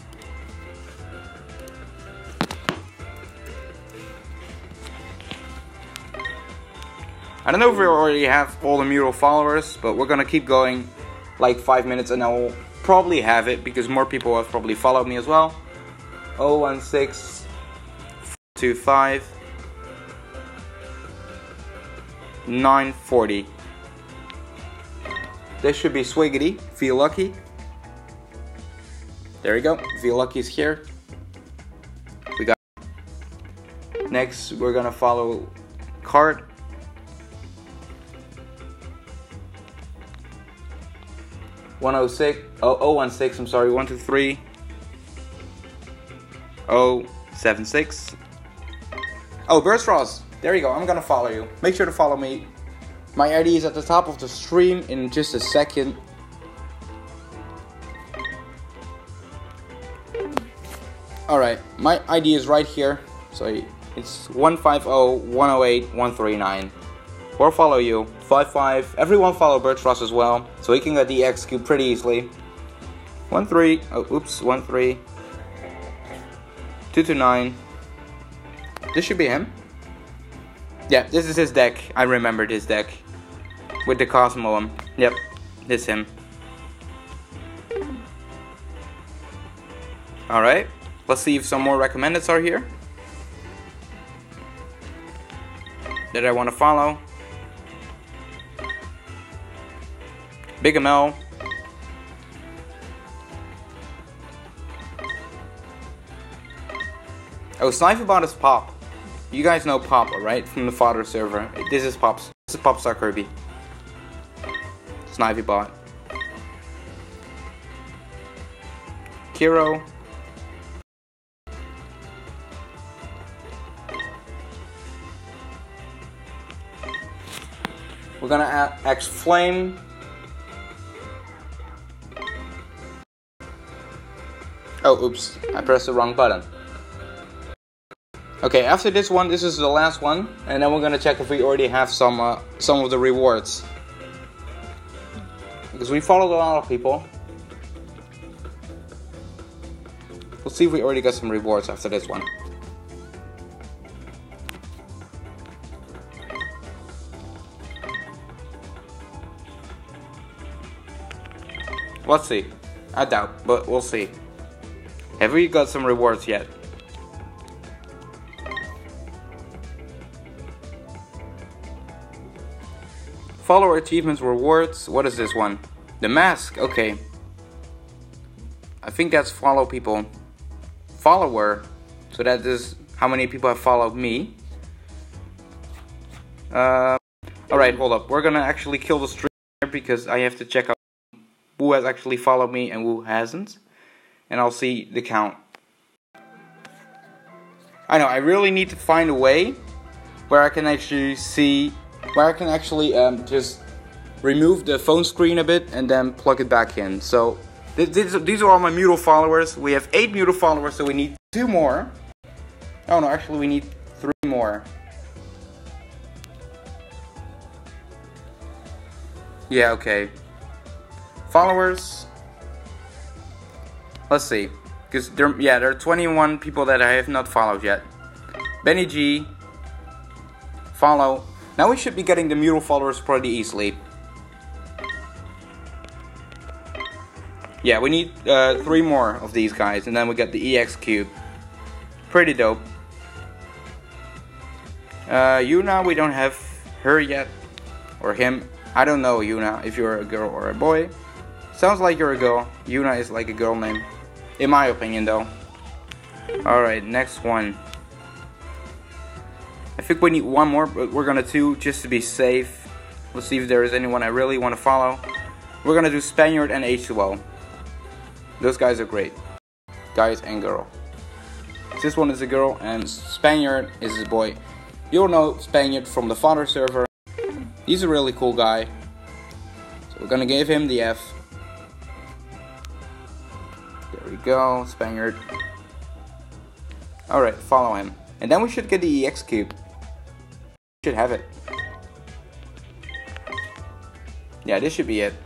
I don't know if we already have all the mural followers, but we're gonna keep going like 5 minutes and I'll probably have it because more people have probably followed me as well. 016 25 940. This should be Swiggity. Feel lucky. There we go. Feel lucky is here. We got. Next, we're gonna follow Card. Oh 016, I'm sorry, 123 076. Oh, Burst Frost. There you go. I'm gonna follow you. Make sure to follow me. My ID is at the top of the stream in just a second. Alright, my ID is right here. So it's 150-108-139. Or follow you. 55. Everyone follow Birch Frost as well, so he can get the X cube pretty easily. 13. Oh, oops. 13. 229. This should be him. Yeah, this is his deck. I remembered his deck with the Cosmoem. Yep, this is him. All right. Let's see if some more recommendeds are here that I want to follow. Big ML. Oh, Snivybot is Pop. You guys know Pop, right? From the fodder server. This is Pop's. This is Popstar Kirby. Snivybot. Kiro. We're gonna add X Flame. Oh, oops. I pressed the wrong button. Okay, after this one, this is the last one, and then we're gonna check if we already have some of the rewards. Because we followed a lot of people. We'll see if we already got some rewards after this one. Let's see. I doubt, but we'll see. Have we got some rewards yet? Follower achievements rewards. What is this one? The mask. Okay. I think that's follow people. Follower. So that is how many people have followed me. Alright, hold up. We're gonna actually kill the stream here because I have to check out who has actually followed me and who hasn't. And I'll see the count. I know, I really need to find a way where I can actually see, where I can actually just remove the phone screen a bit and then plug it back in. So these are all my mutual followers. We have 8 mutual followers, so we need 2 more. Oh no, actually we need 3 more. Yeah, okay. Followers. Let's see. Because there are 21 people that I have not followed yet. Benny G. Follow. Now we should be getting the mutual followers pretty easily. Yeah, we need 3 more of these guys, and then we get the EX cube. Pretty dope. Yuna, we don't have her yet, or him. I don't know, Yuna, if you're a girl or a boy. Sounds like you're a girl. Yuna is like a girl name, in my opinion, though. Alright, next one. I think we need 1 more, but we're gonna do just to be safe. Let's see if there is anyone I really want to follow. We're gonna do Spaniard and H2O. Those guys are great. Guys and girl. This one is a girl and Spaniard is a boy. You'll know Spaniard from the father server. He's a really cool guy. So we're gonna give him the F. There we go, Spaniard. Alright, follow him. And then we should get the EX cube. Should have it. Yeah, this should be it.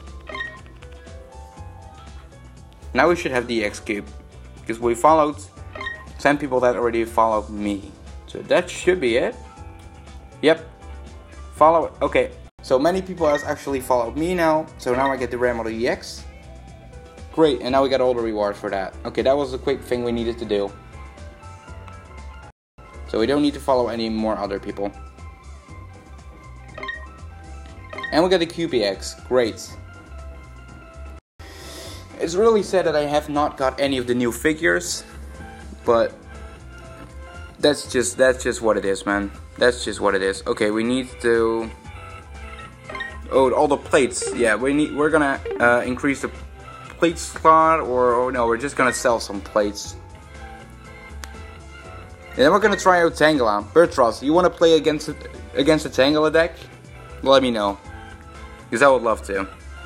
Now we should have the EX cube. Because we followed 10 people that already followed me. So that should be it. Yep. Follow. Okay. So many people has actually followed me now. So now I get the rare model EX. Great. And now we got all the rewards for that. Okay, that was the quick thing we needed to do. So we don't need to follow any more other people. And we got the QPX. Great. It's really sad that I have not got any of the new figures. But that's just what it is, man. That's just what it is. Okay, we need to... Oh, all the plates. Yeah, we're gonna increase the plate slot, or oh no, we're just gonna sell some plates. And then we're gonna try out Tangela. Bertros, you wanna play against a Tangela deck? Let me know. Because I would love to.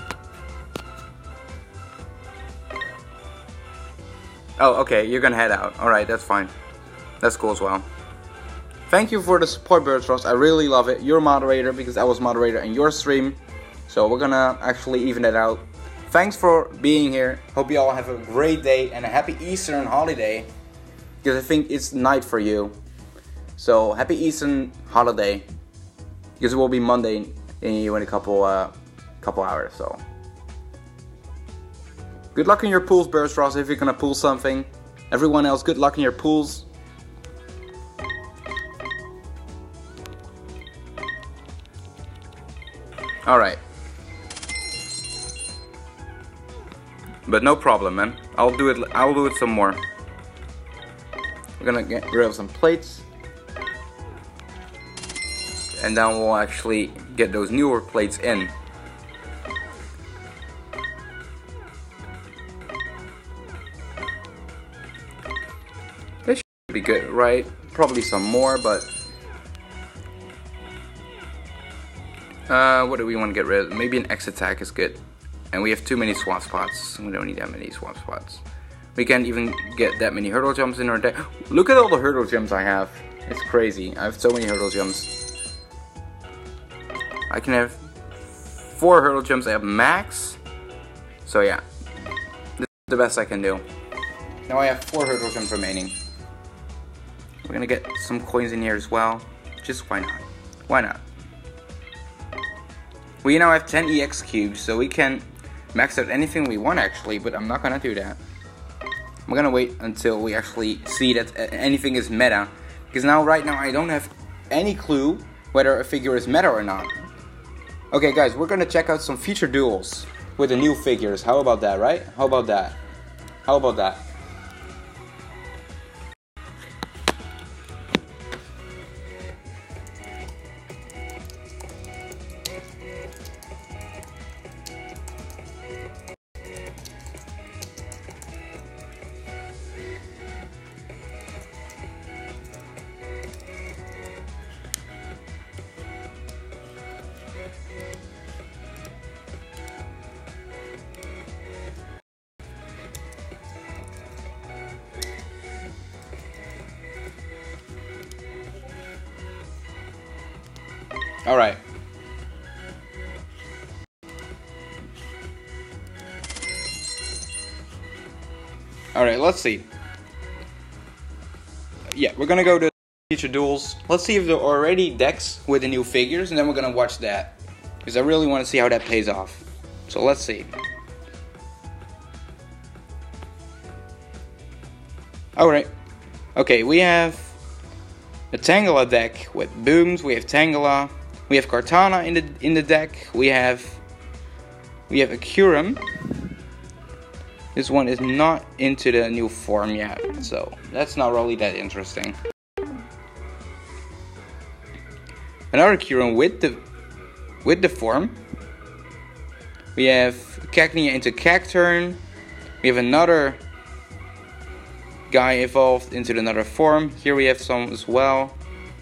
Oh, okay, you're gonna head out. Alright, that's fine. That's cool as well. Thank you for the support, Bertros. I really love it. You're a moderator because I was moderator in your stream. So we're gonna actually even it out. Thanks for being here. Hope you all have a great day and a happy Eastern holiday. Because I think it's night for you. So happy Eastern holiday. Because it will be Monday in a couple hours. So good luck in your pools, Bertros, if you're gonna pool something. Everyone else, good luck in your pools. Alright. But no problem, man. I'll do it some more. We're gonna get rid of some plates. And then we'll actually get those newer plates in. This should be good, right? Probably some more, but... what do we want to get rid of? Maybe an X attack is good. And we have too many swap spots. We don't need that many swap spots. We can't even get that many hurdle jumps in our deck. Look at all the hurdle jumps I have. It's crazy. I have so many hurdle jumps. I can have 4 hurdle jumps at max. So yeah, this is the best I can do. Now I have 4 hurdle jumps remaining. We're gonna get some coins in here as well. Just why not? Why not? We now have 10 EX cubes, so we can max out anything we want actually, but I'm not gonna do that. I'm gonna wait until we actually see that anything is meta, because right now I don't have any clue whether a figure is meta or not. Okay guys, we're gonna check out some future duels with the new figures. How about that, right? How about that? How about that? Alright. Alright, let's see. Yeah, we're gonna go to future duels. Let's see if there are already decks with the new figures, and then we're gonna watch that. Because I really want to see how that pays off. So let's see. Alright. Okay, we have a Tangela deck with Booms, we have Tangela. We have Kartana in the deck. We have Akurum. This one is not into the new form yet, so that's not really that interesting. Another Akurum with the form. We have Cacnea into Cacturn. We have another guy evolved into another form. Here we have some as well.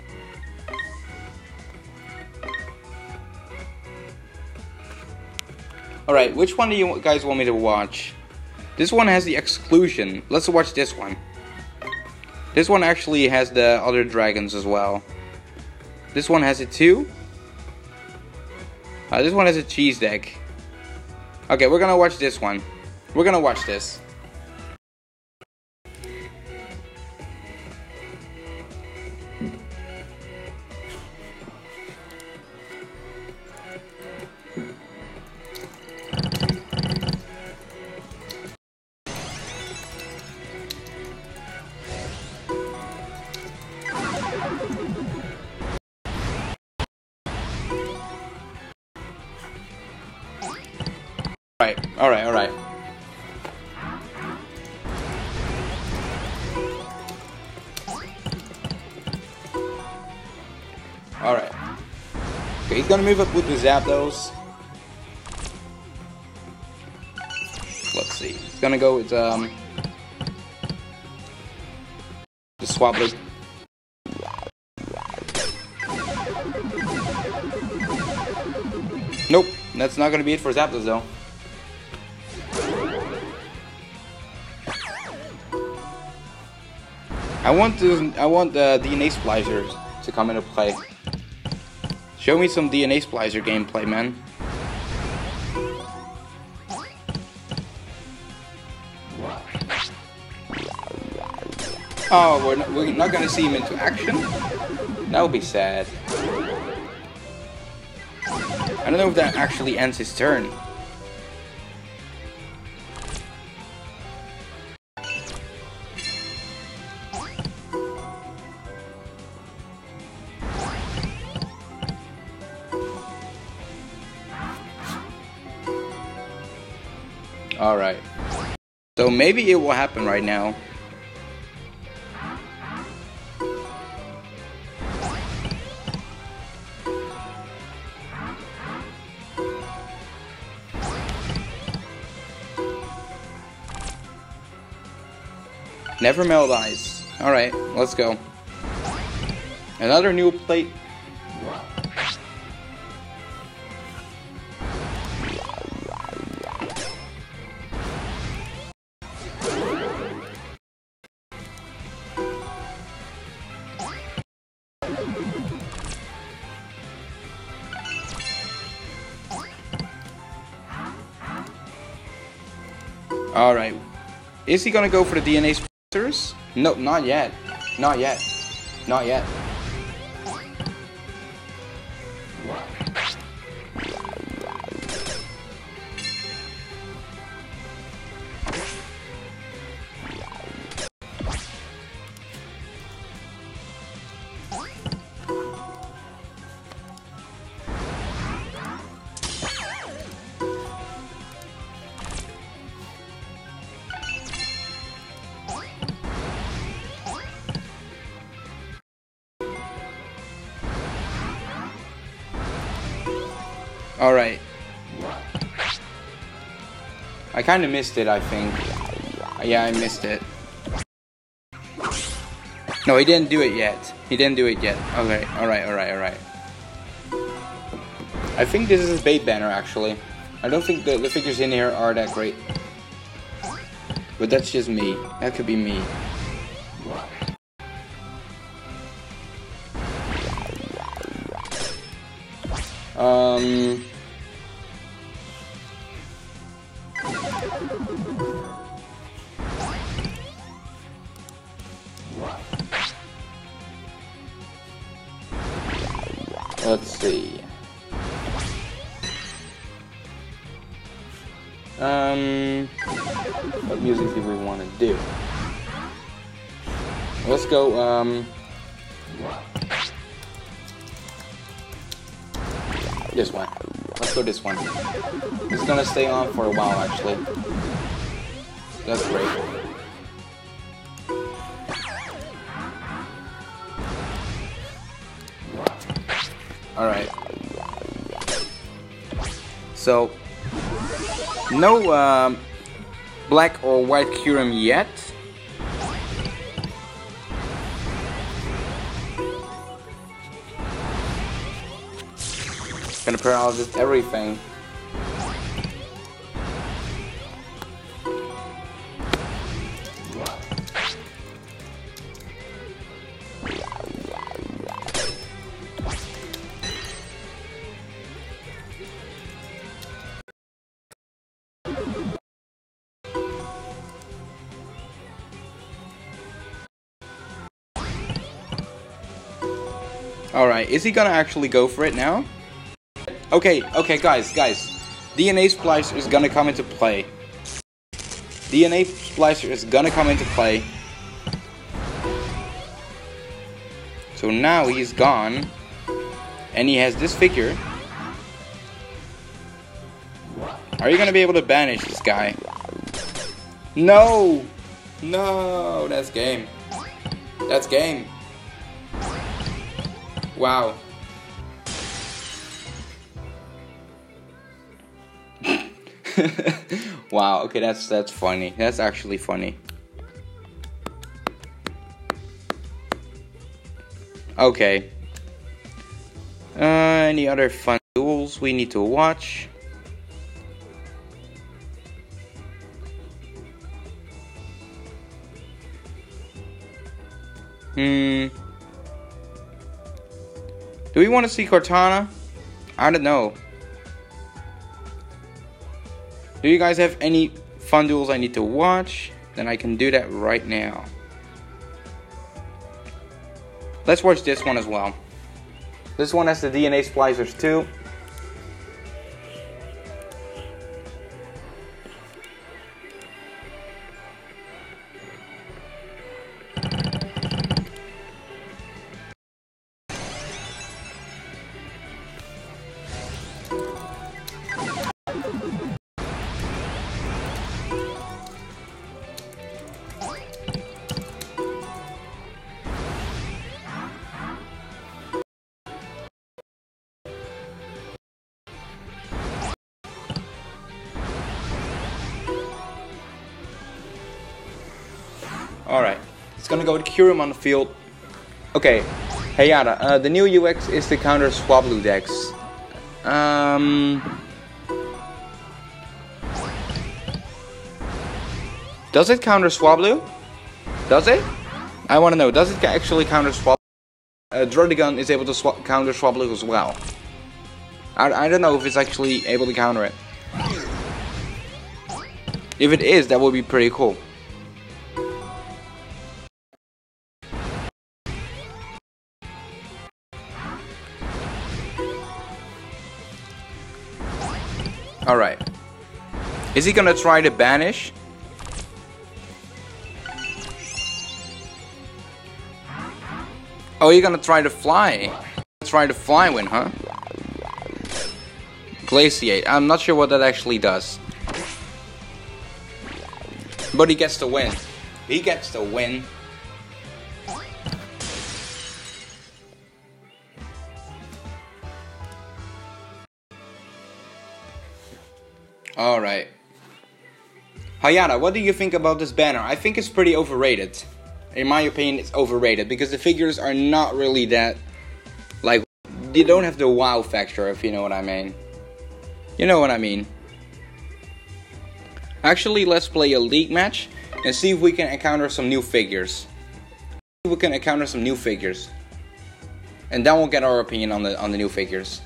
Alright, which one do you guys want me to watch? This one has the exclusion. Let's watch this one. This one actually has the other dragons as well. This one has it too. This one has a cheese deck. Okay, we're gonna watch this one. We're gonna watch this. Alright. Alright. Okay, he's gonna move up with the Zapdos. Let's see. He's gonna go with the Swablu. Nope, that's not gonna be it for Zapdos though. I want the DNA splicers to come into play. Show me some DNA splicer gameplay, man. Oh, we're not gonna see him into action? That would be sad. I don't know if that actually ends his turn. Alright. So maybe it will happen right now. Never melt ice. Alright, let's go. Another new plate. Alright. Is he gonna go for the DNA splicers? No, not yet. Not yet. Not yet. Alright. I kinda missed it, I think. Yeah, I missed it. No, he didn't do it yet. He didn't do it yet. Okay, alright. I think this is his bait banner, actually. I don't think the figures in here are that great. But that's just me. That could be me. Let's see. What music do we want to do? Let's go, this one. Let's go this one. It's gonna stay on for a while, actually. That's great. Alright. So, no black or white Kyurem yet. Gonna paralyze everything. Alright, is he gonna actually go for it now? Okay, guys. DNA Splicer is gonna come into play. DNA Splicer is gonna come into play. So now he's gone. And he has this figure. Are you gonna be able to banish this guy? No! No, that's game. That's game. Wow. Wow, okay, that's funny. That's actually funny. Okay. Any other fun duels we need to watch? Do we want to see Cortana? I don't know. Do you guys have any fun duels I need to watch? Then I can do that right now. Let's watch this one as well. This one has the DNA Splicers too. Alright, it's gonna go with Kyurem on the field. Okay, hey Yada, the new UX is to counter Swablu decks. Does it counter Swablu? Does it? I wanna know, does it actually counter Swablu? Drodigan is able to counter Swablu as well. I don't know if it's actually able to counter it. If it is, that would be pretty cool. Alright. Is he gonna try to banish? Oh, you're gonna try to fly. Try to fly win, huh? Glaciate. I'm not sure what that actually does. But he gets to win. He gets to win. Alright. Hayata, what do you think about this banner? I think it's pretty overrated. In my opinion, it's overrated because the figures are not really that, like, they don't have the wow factor, if you know what I mean. You know what I mean. Actually, let's play a league match and see if we can encounter some new figures. We can encounter some new figures. And then we'll get our opinion on the new figures.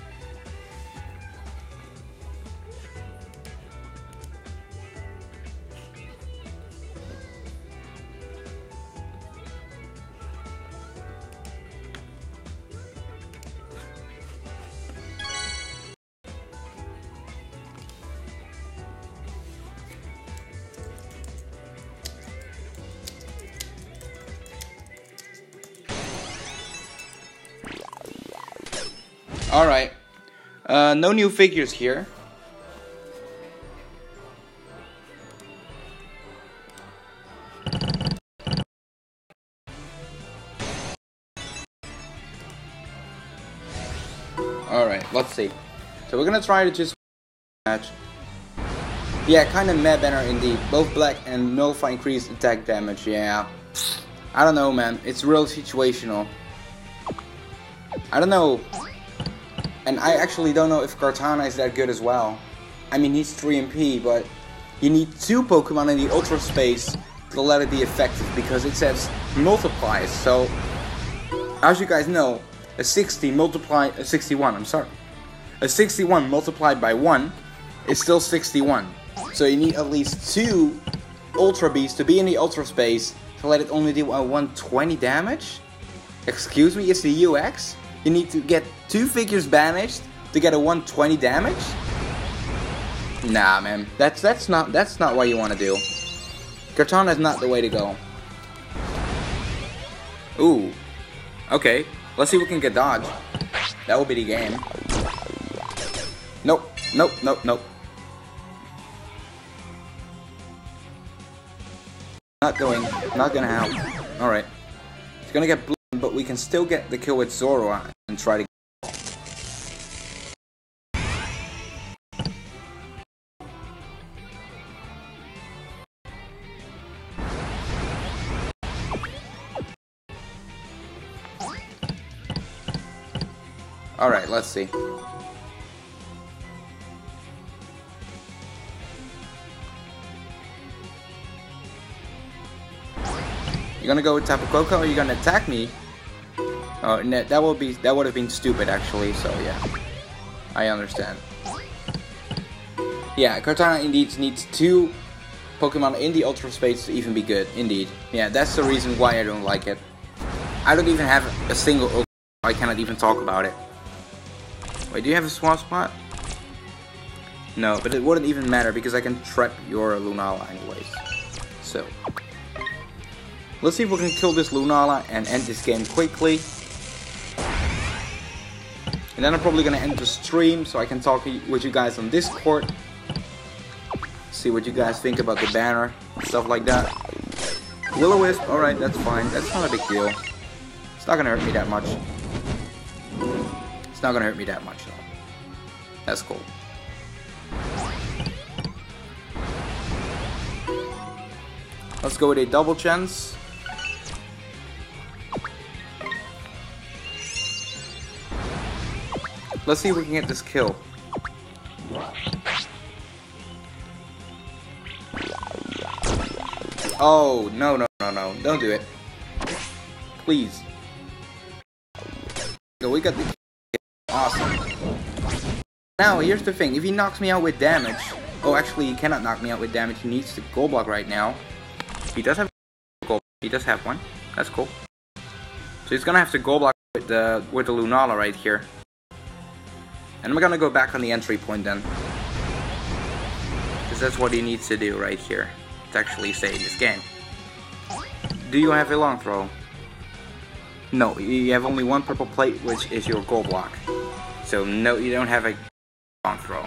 Alright, no new figures here. Alright, let's see. So we're gonna try to just match. Yeah, kind of meh banner indeed. Both black and nullify increased attack damage, yeah. I don't know, man. It's real situational. I don't know. And I actually don't know if Kartana is that good as well. I mean, he's 3 MP, but you need 2 Pokemon in the Ultra Space to let it be effective because it says multiplies. So, as you guys know, a 61 multiplied by 1 is still 61. So you need at least 2 Ultra Beasts to be in the Ultra Space to let it only do 120 damage? Excuse me, it's the UX? You need to get 2 figures banished to get a 120 damage? Nah, man. That's not what you want to do. Kartana is not the way to go. Ooh. Okay. Let's see if we can get dodge. That will be the game. Nope. Nope. Nope. Nope. Not gonna help. Alright. It's gonna get blue, but we can still get the kill with Zoro and try to. Alright, let's see. You're gonna go with Tapu Koko or you're gonna attack me? Oh, no, that would have been stupid actually, so yeah. I understand. Yeah, Kartana indeed needs 2 Pokemon in the Ultra Space to even be good, indeed. Yeah, that's the reason why I don't like it. I don't even have a single Ultra, I cannot even talk about it. Wait, do you have a Swamp Spot? No, but it wouldn't even matter because I can trap your Lunala anyways. So, let's see if we can kill this Lunala and end this game quickly. And then I'm probably gonna end the stream so I can talk with you guys on Discord. See what you guys think about the banner, stuff like that. Will-O-Wisp, alright, that's fine. That's not a big deal. It's not gonna hurt me that much. It's not gonna hurt me that much though. That's cool. Let's go with a double chance. Let's see if we can get this kill. Oh, no, no, no, no. Don't do it. Please. So we got the kill. Awesome. Now, here's the thing. If he knocks me out with damage, Oh, actually, he cannot knock me out with damage. He needs the gold block right now. He does have gold. He does have one. That's cool. So he's gonna have to gold block with the Lunala right here. And I'm gonna go back on the entry point then. Because that's what he needs to do right here to actually save this game. Do you have a long throw? No, you have only one purple plate, which is your gold block. So no, you don't have a long throw.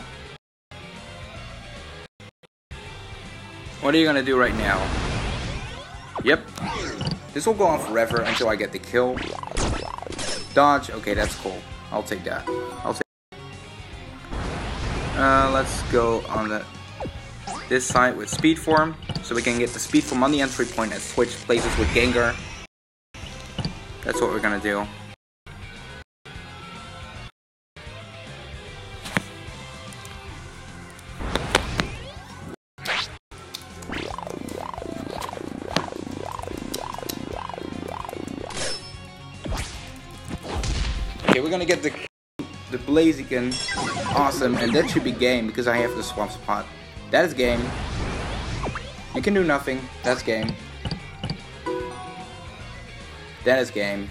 What are you gonna do right now? Yep. This will go on forever until I get the kill. Dodge. Okay, that's cool. I'll take that. Let's go on this side with Speed Form, so we can get the Speed Form on the entry point and switch places with Gengar. That's what we're gonna do. Okay, we're gonna get the Blaziken. Awesome, and that should be game because I have the Swamp Spot. That is game. It can do nothing. That's game. That is game.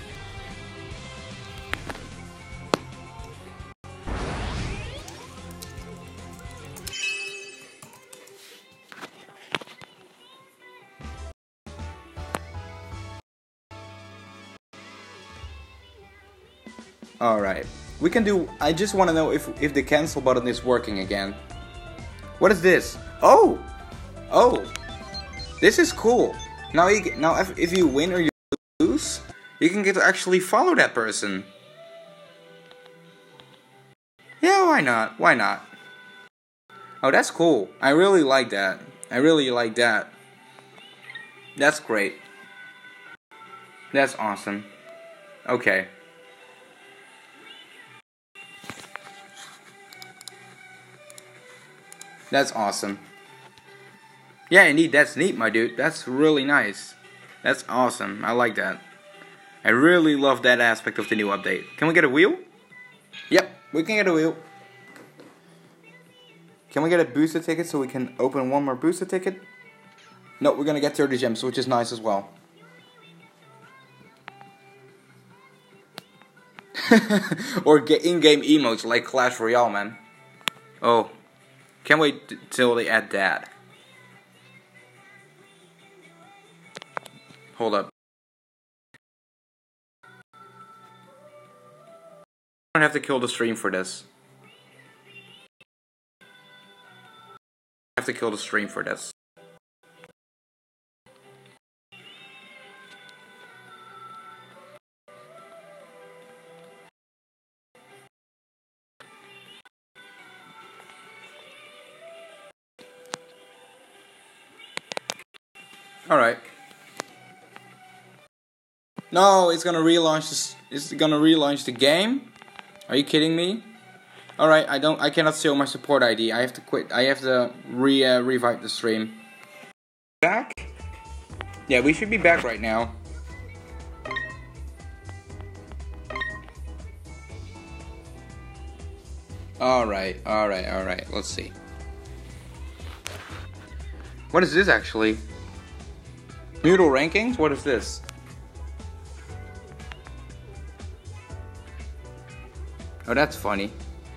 Alright. We can do... I just want to know if the cancel button is working again. What is this? Oh! Oh! This is cool. Now if you win or you lose, you can get to actually follow that person. Yeah, why not? Why not? Oh, that's cool. I really like that. I really like that. That's great. That's awesome. Okay. That's awesome. Yeah, indeed, that's neat, my dude. That's really nice. That's awesome. I like that. I really love that aspect of the new update. Can we get a wheel? Yep, we can get a wheel. Can we get a booster ticket so we can open one more booster ticket? No, we're gonna get 30 gems, which is nice as well. Or get in-game emotes like Clash Royale, man. Oh. Can't wait till they add that. Hold up. I don't have to kill the stream for this. I have to kill the stream for this. Alright. No, it's gonna relaunch this. It's gonna relaunch the game. Are you kidding me? Alright, I cannot show my support ID. I have to quit. I have to revive the stream. Back? Yeah, we should be back right now. Alright. Let's see. What is this actually? Noodle rankings? What is this? Oh, that's funny.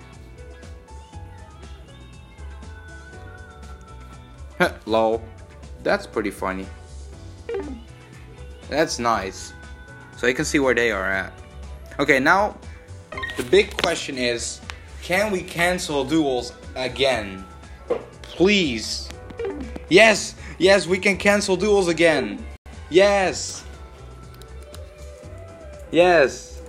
Lol. That's pretty funny. That's nice. So you can see where they are at. Okay, now the big question is, can we cancel duels again? Please. Yes! Yes, we can cancel duels again. Yes. Yes.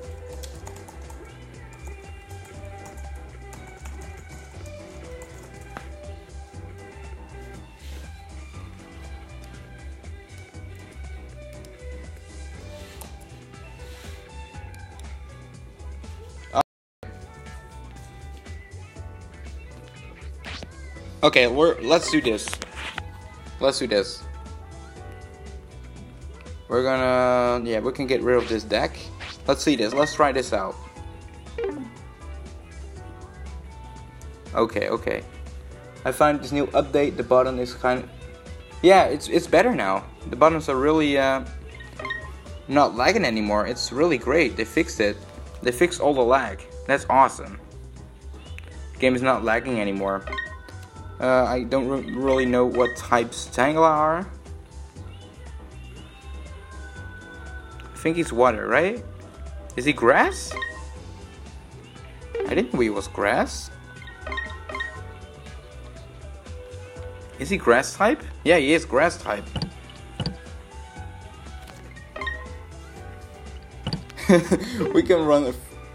Okay, let's do this. Let's do this. We're gonna... yeah, we can get rid of this deck. Let's see this. Let's try this out. Okay. I find this new update, the button is kind of... Yeah, it's better now. The buttons are really not lagging anymore. It's really great. They fixed it. They fixed all the lag. That's awesome. The game is not lagging anymore. I don't really know what types Tangela are. I think he's water, right? Is he grass? I didn't know he was grass. Is he grass type? Yeah, he is grass type. We can run.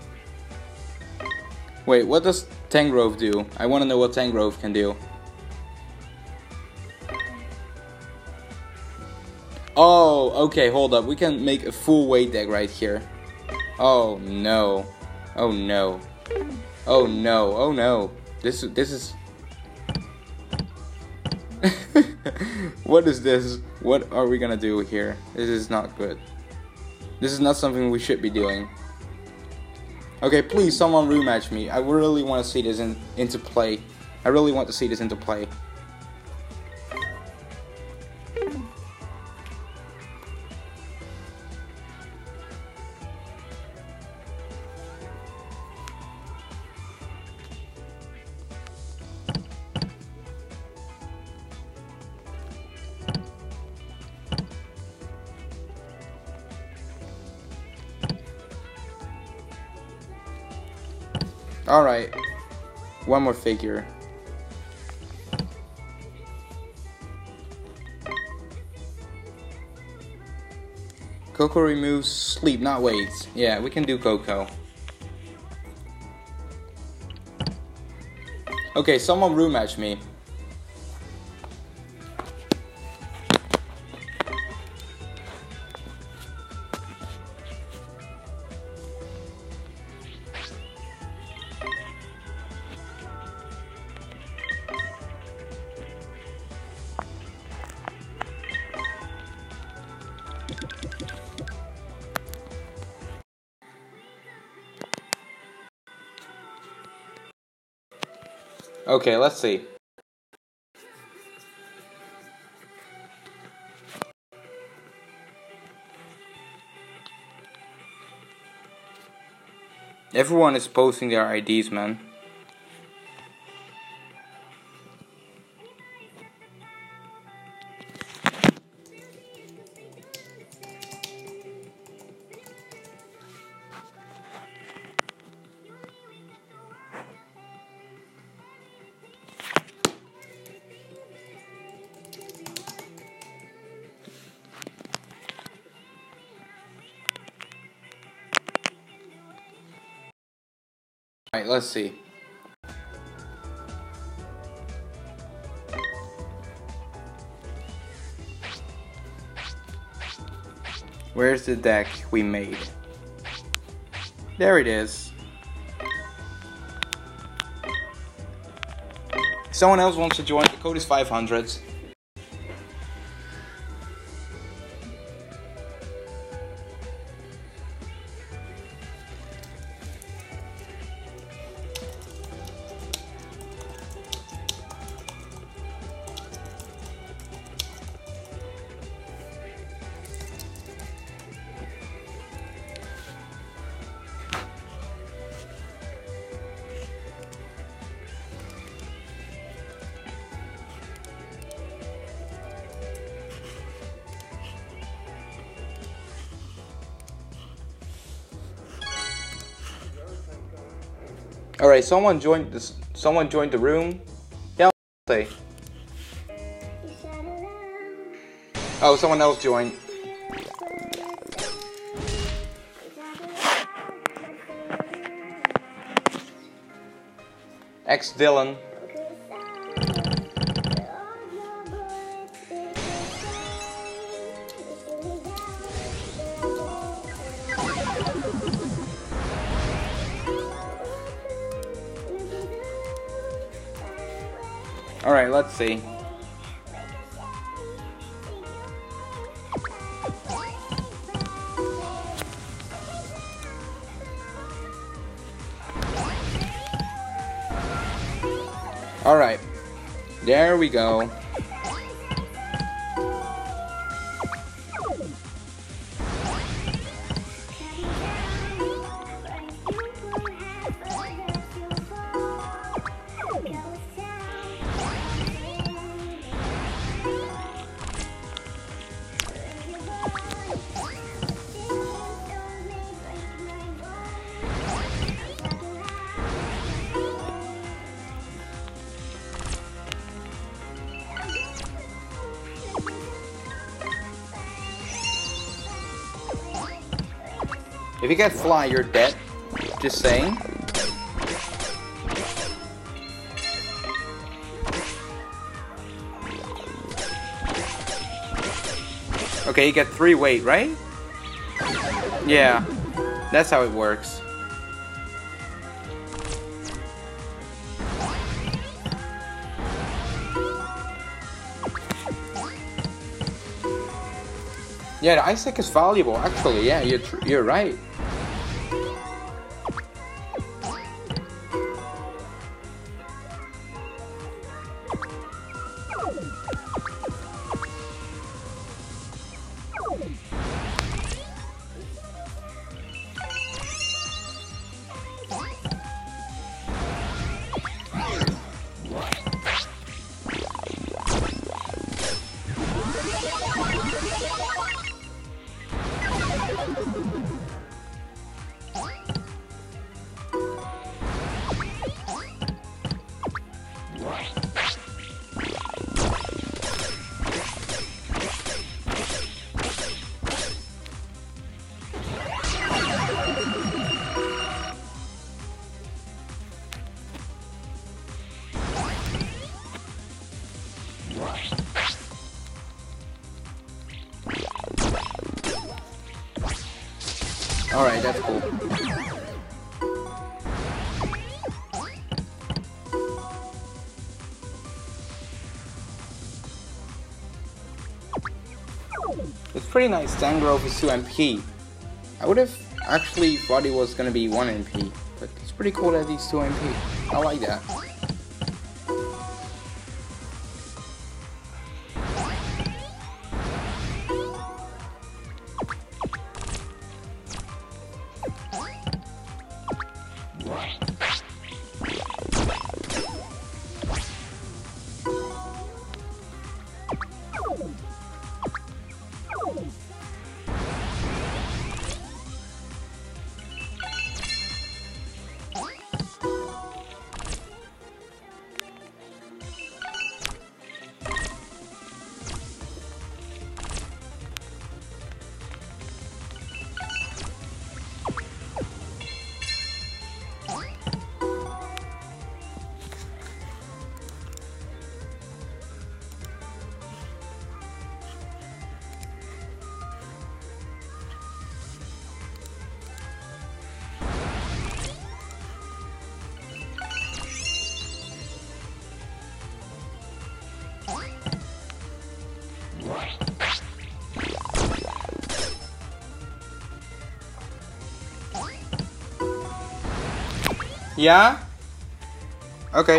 Wait, what does Tangrowth do? I want to know what Tangrowth can do. Oh, okay, hold up. We can make a full weight deck right here. Oh no. Oh no. Oh no. Oh no. This is What is this? What are we gonna do here? This is not good. This is not something we should be doing. Okay, please, someone rematch me. I really want to see this into play. I really want to see this into play. Alright, one more figure. Coco removes sleep, not weight. Yeah, we can do Coco. Okay, someone room match me. Okay, let's see. Everyone is posting their IDs, man. Alright, let's see. Where's the deck we made? There it is. Someone else wants to join. The code is 500. All right, someone joined this. Someone joined the room. Yeah, I'll say. Oh, someone else joined. Ex Dylan. Alright, let's see. Alright. There we go. If you get fly, you're dead. Just saying. Okay, you get 3 weight, right? Yeah, that's how it works. Yeah, the ice tech is valuable, actually. Yeah, you're right. Alright, that's cool. It's pretty nice. Tangrowth is 2 MP. I would have actually thought it was gonna be 1 MP, but it's pretty cool that he's 2 MP. I like that. Yeah? Okay.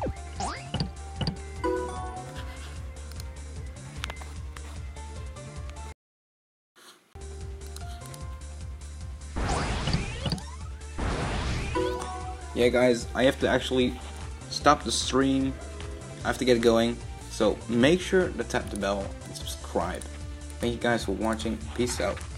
Yeah guys, I have to actually stop the stream. I have to get it going. So make sure to tap the bell and subscribe. Thank you guys for watching. Peace out.